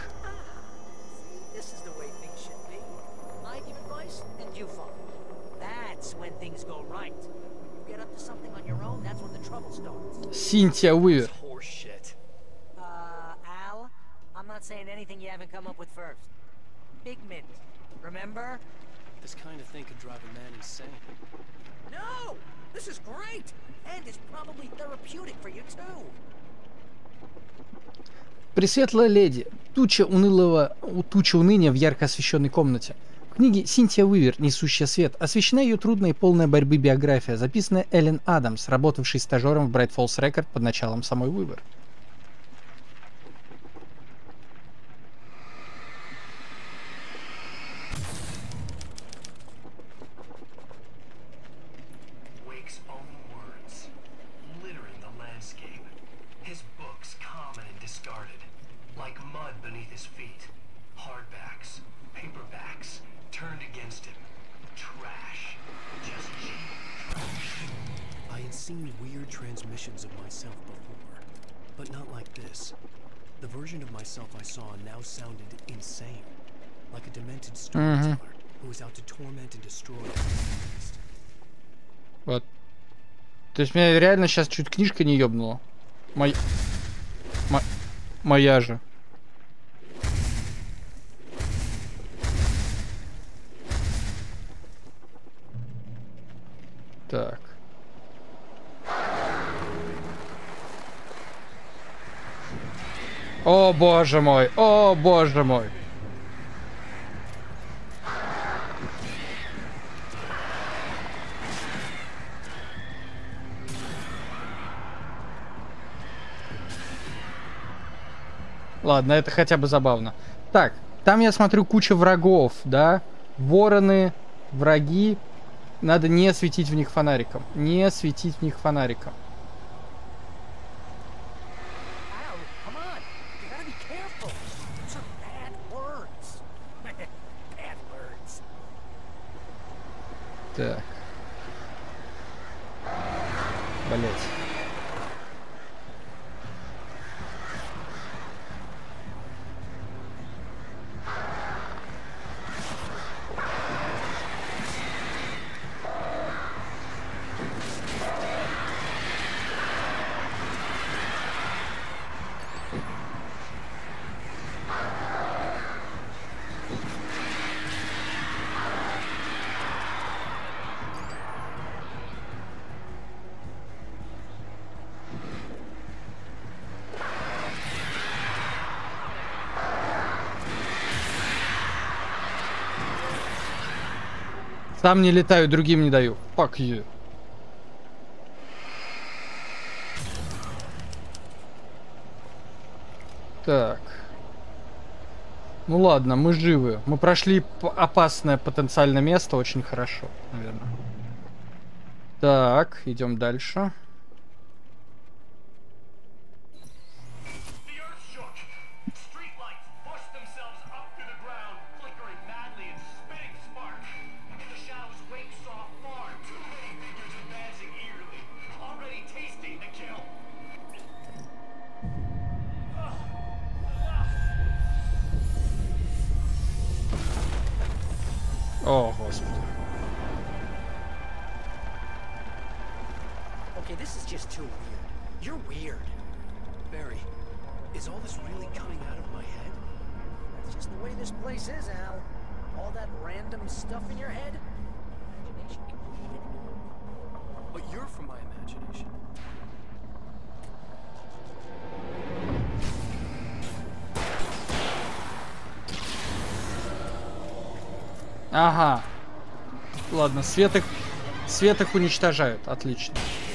Speaker 1: Синтия Уивер. Пресветлая леди. Туча унылого, туча уныния в ярко освещенной комнате. В книге Синтия Уивер «Несущая свет» освещена ее трудная и полная борьбы биография, записанная Эллен Адамс, работавшей стажером в Bright Falls Record под началом самой Уивер.
Speaker 2: Seen weird transmissions of myself before, but not like this. The version of myself I saw now sounded insane, like a demented storyteller mm-hmm. who was out to torment and destroy.
Speaker 1: Вот. То есть меня реально сейчас чуть книжка не ёбнула. Мой... Мо... Моя же. Так. О боже мой, о боже мой. Ладно, это хотя бы забавно. Так, Там, я смотрю, куча врагов, да? Вороны, враги. Надо не светить в них фонариком. Не светить в них фонариком. Так. Блять. Сам не летаю, другим не даю. Fuck you. Так. Ну ладно, мы живы. Мы прошли опасное потенциально место очень хорошо, наверное. Так, идем дальше. О, господи.
Speaker 10: Okay, this is just too weird. You're weird.
Speaker 2: Barry, is all this really coming out of my head?
Speaker 10: That's just the way this place is, Al. All that random stuff in your head. Imagination completed.
Speaker 2: But you're from my imagination.
Speaker 1: Ага. Ладно, свет их, свет их уничтожает. Отлично.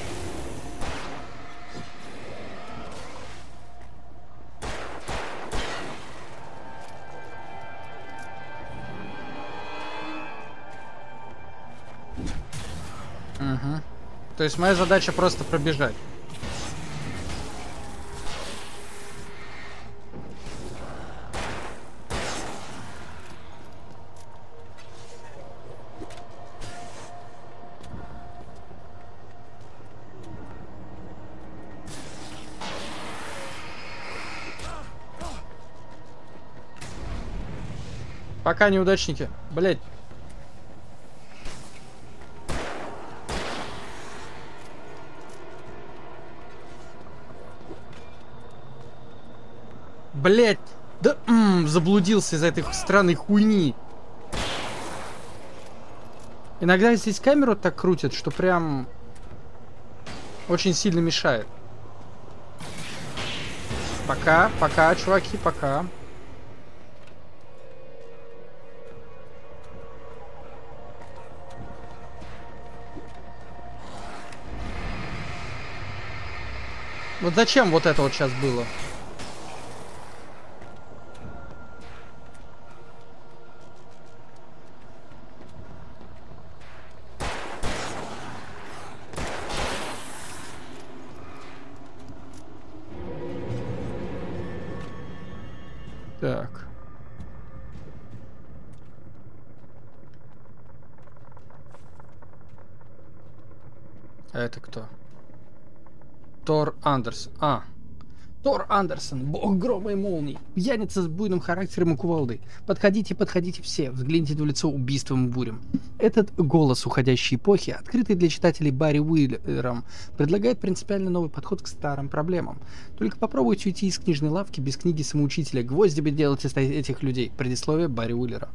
Speaker 1: Угу. То есть моя задача просто пробежать. Пока, неудачники. Блять. Блять. Да, м-м, заблудился из-за этой странной хуйни. Иногда здесь камеру так крутят, что прям очень сильно мешает. Пока, пока, чуваки, пока. Вот зачем вот это вот сейчас было? Так. А это кто? Тор Андерсон. А. Тор Андерсон, бог грома и молний. Пьяница с буйным характером и кувалдой. Подходите, подходите все. Взгляните в лицо убийством и бурям. Этот голос уходящей эпохи, открытый для читателей Барри Уиллером, предлагает принципиально новый подход к старым проблемам. Только попробуйте уйти из книжной лавки без книги самоучителя. Гвозди бы делать из этих людей. Предисловие Барри Уиллера.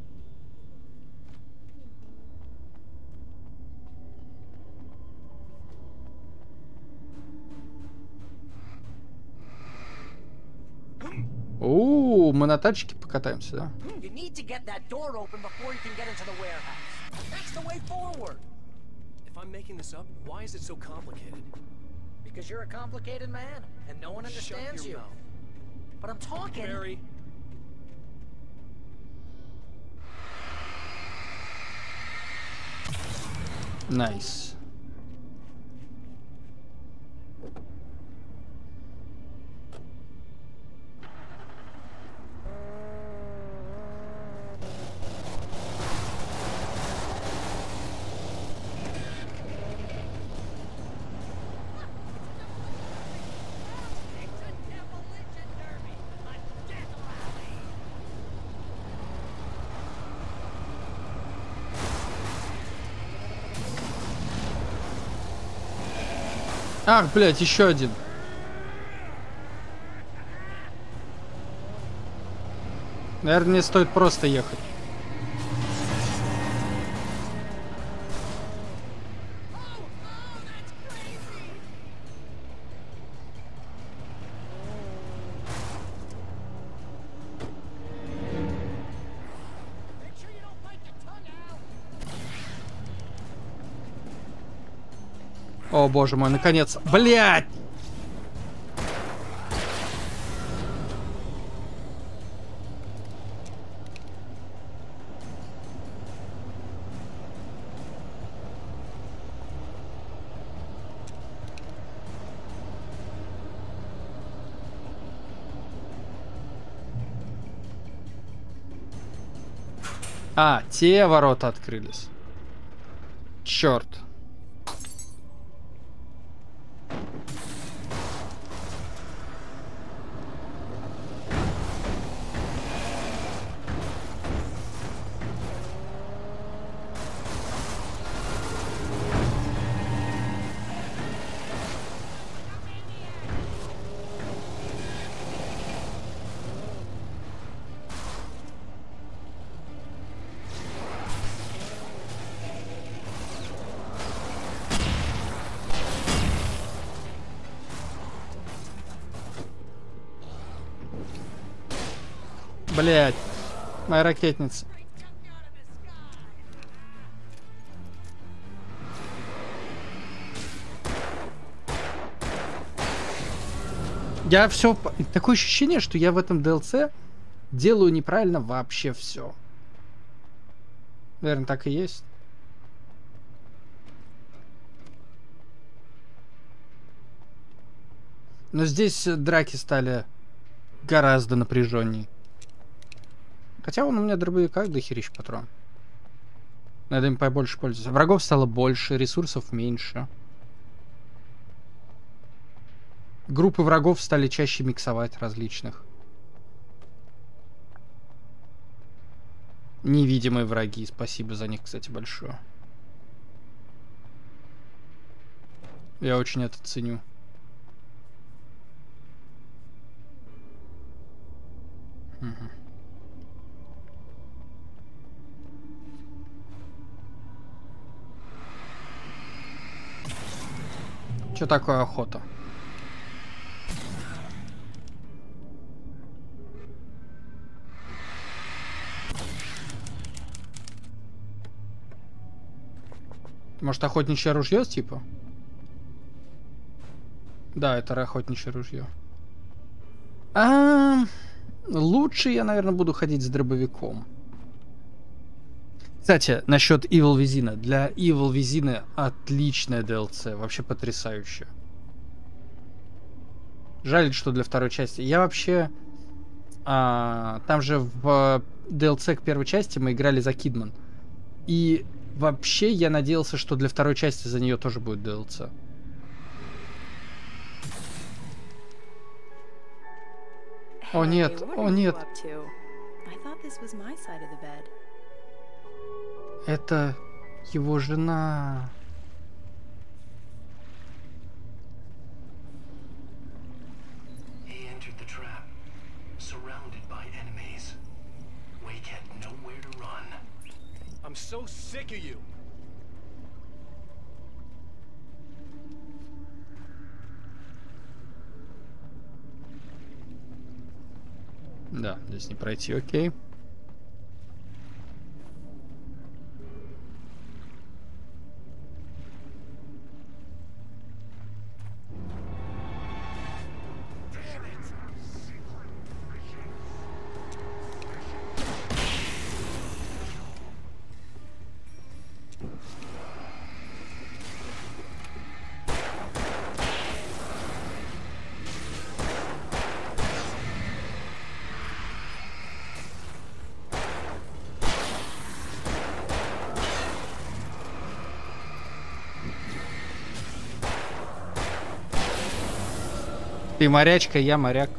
Speaker 1: О, мы на тачке покатаемся, да?
Speaker 10: You need to get that door open before you can get into the warehouse. That's the way forward.
Speaker 2: If I'm making this up, why is it so complicated?
Speaker 10: Because you're a complicated man, and no one understands
Speaker 2: Shut your
Speaker 10: you.
Speaker 2: mouth.
Speaker 10: But I'm talking.
Speaker 2: Barry.
Speaker 1: Найс. Ах, блядь, еще один. Наверное, мне стоит просто ехать. О, боже мой, наконец. Блядь! А, те ворота открылись. Черт. Блять, моя ракетница. Я все... Такое ощущение, что я в этом ди эл си делаю неправильно вообще все. Наверное, так и есть. Но здесь драки стали гораздо напряженней. Хотя он у меня дробовиках дохерищ патрон. Надо им побольше пользоваться. Врагов стало больше, ресурсов меньше. Группы врагов стали чаще миксовать различных. Невидимые враги. Спасибо за них, кстати, большое. Я очень это ценю. Угу. Что такое охота? Может, охотничье ружье, типа? Да, это охотничье ружье. А, лучше я, наверное, буду ходить с дробовиком. Кстати, насчет Evil Within. Для Evil Within отличная ди эл си. Вообще потрясающая. Жаль, что для второй части. Я вообще... А, там же в ди эл си к первой части мы играли за Кидман. И вообще я надеялся, что для второй части за нее тоже будет ди эл си. О нет, о нет. Это его жена.
Speaker 2: I'm so sick of you.
Speaker 1: Да, здесь не пройти, окей. Ты морячка, я моряк.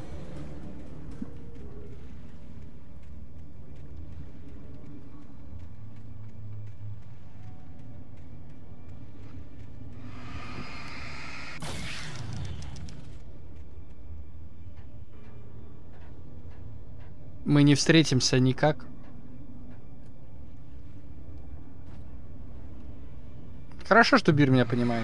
Speaker 1: Мы не встретимся никак. Хорошо, что Бир меня понимает.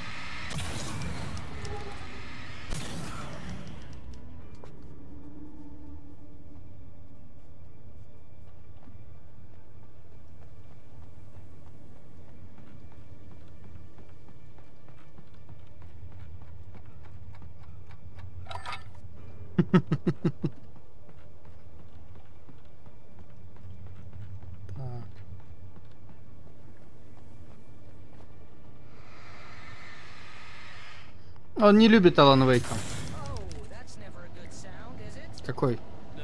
Speaker 1: Он не любит Алан Вейка. Какой?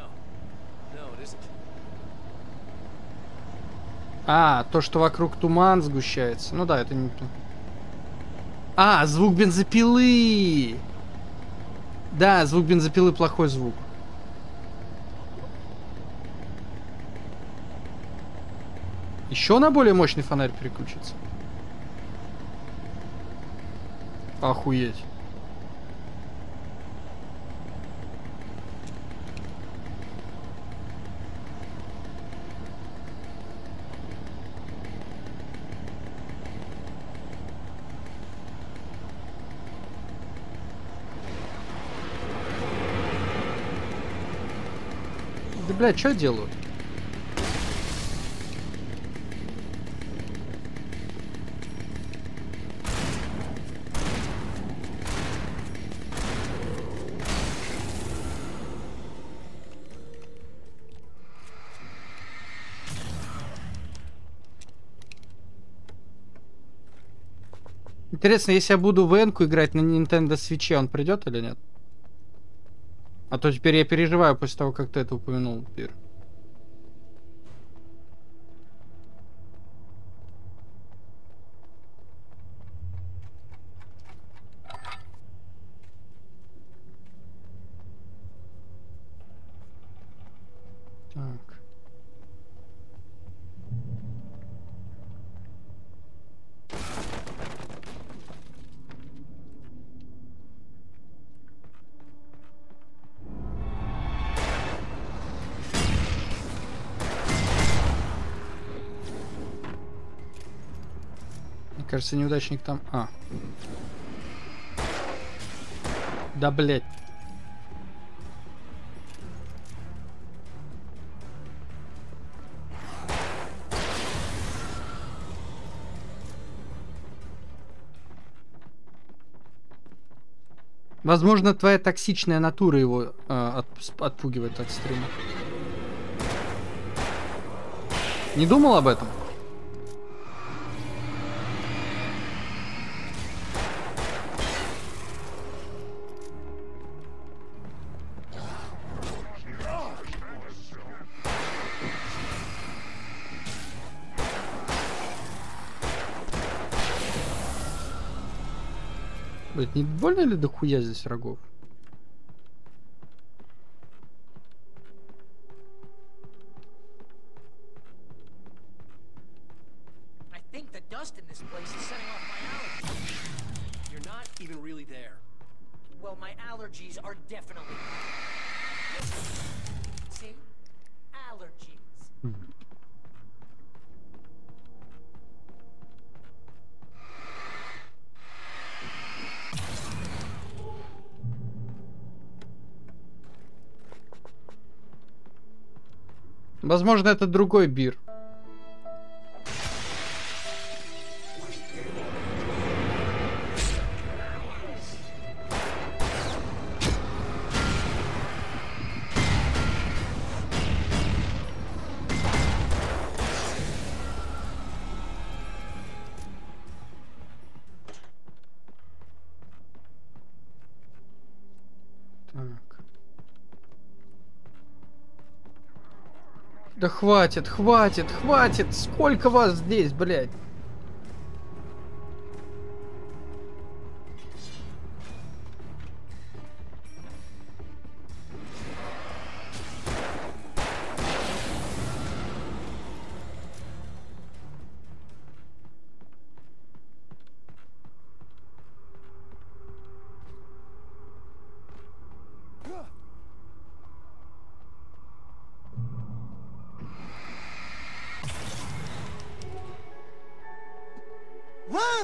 Speaker 1: А, то, что вокруг туман сгущается. Ну да, это не то. А, звук бензопилы! Да, звук бензопилы плохой звук. Еще на более мощный фонарь переключится. Охуеть. Да, блядь, что делают? Интересно, если я буду в Энку играть на Nintendo Switch, он придет или нет? А то теперь я переживаю после того, как ты это упомянул, Пир. Так. Кажется, неудачник там... А. Да, блядь. Возможно, твоя токсичная натура его э, от, отпугивает от стрима. Не думал об этом? Блять, не больно ли дохуя здесь врагов?
Speaker 10: I think the dust in this place is setting off my allergies.
Speaker 2: You're not even really there.
Speaker 10: Well, my allergies are definitely. See? Allergies.
Speaker 1: Hmm. Возможно, это другой Бир. Да хватит, хватит, хватит! Сколько вас здесь, блядь?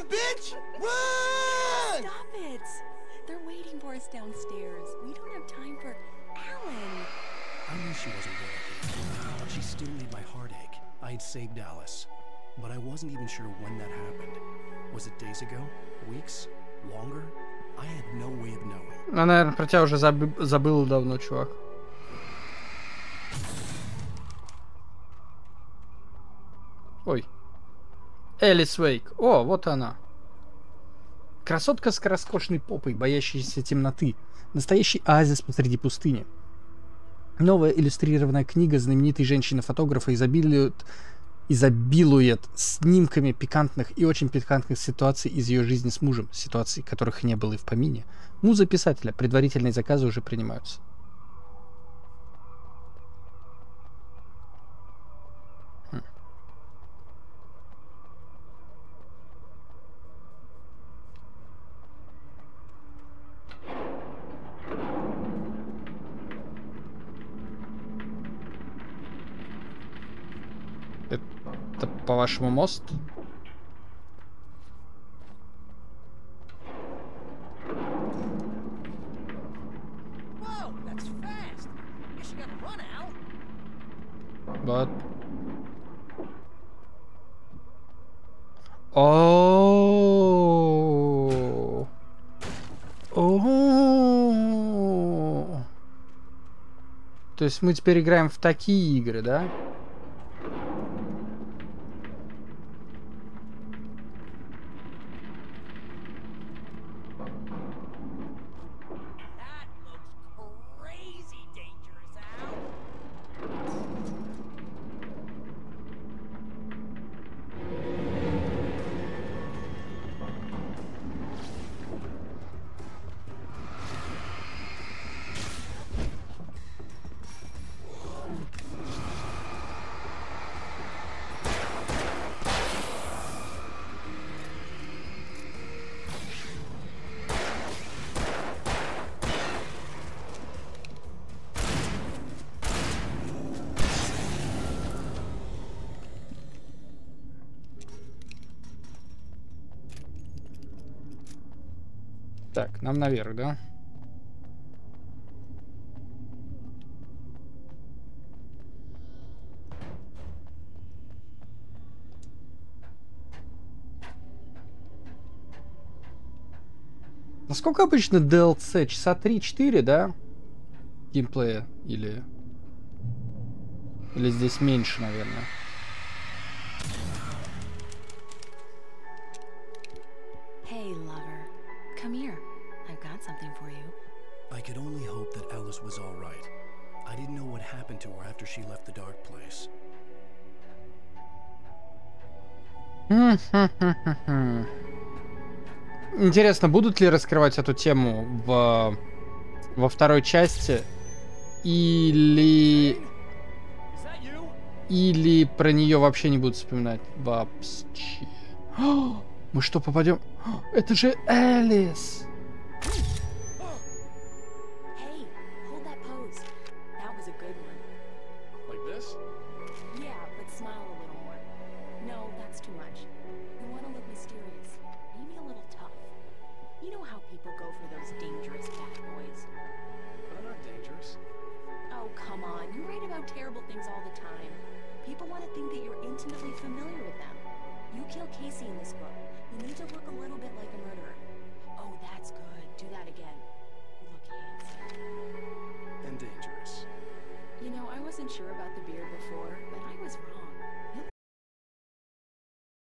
Speaker 8: Run, bitch! Run!
Speaker 3: Stop it! They're waiting for us downstairs. We don't have time for Alan.
Speaker 2: I knew she wasn't ready. She still made my heart ache. I had saved Alice, but I wasn't even sure when that happened. Was it days ago? Weeks? Longer? I had no way of knowing.
Speaker 1: Ну, наверное, про тебя уже заб... забыл давно, чувак. Ой. Элис Уэйк. О, вот она. Красотка с роскошной попой, боящаяся темноты. Настоящий оазис посреди пустыни. Новая иллюстрированная книга знаменитой женщины-фотографа изобилует, изобилует снимками пикантных и очень пикантных ситуаций из ее жизни с мужем, ситуаций, которых не было и в помине. Муза писателя. Предварительные заказы уже принимаются. Это, по-вашему, мост? Вот. О. О. То есть мы теперь играем в такие игры, да? Так, нам наверх, да? Насколько обычно ди эл си? Часа три-четыре, да? Геймплея? Или... Или здесь меньше, наверное?
Speaker 3: Hey, lover. Come here. I've got something for you.
Speaker 2: I could only hope that Alice was all right. I didn't know what happened to her after she left the dark place.
Speaker 1: Интересно, будут ли раскрывать эту тему в во второй части, или или про нее вообще не будут вспоминать вообще? Мы что, попадем? Это же Элис!
Speaker 3: Hey, hold that pose. That was a good one.
Speaker 2: Like this?
Speaker 3: Yeah, but smile a little more. No, that's too much. You want to look mysterious. Maybe a little tough. You know how people go for those dangerous bad boys.
Speaker 2: I'm not dangerous.
Speaker 3: Oh, come on. You write about terrible things all the time. People want to think that you're intimately familiar with them. You kill Casey in this book.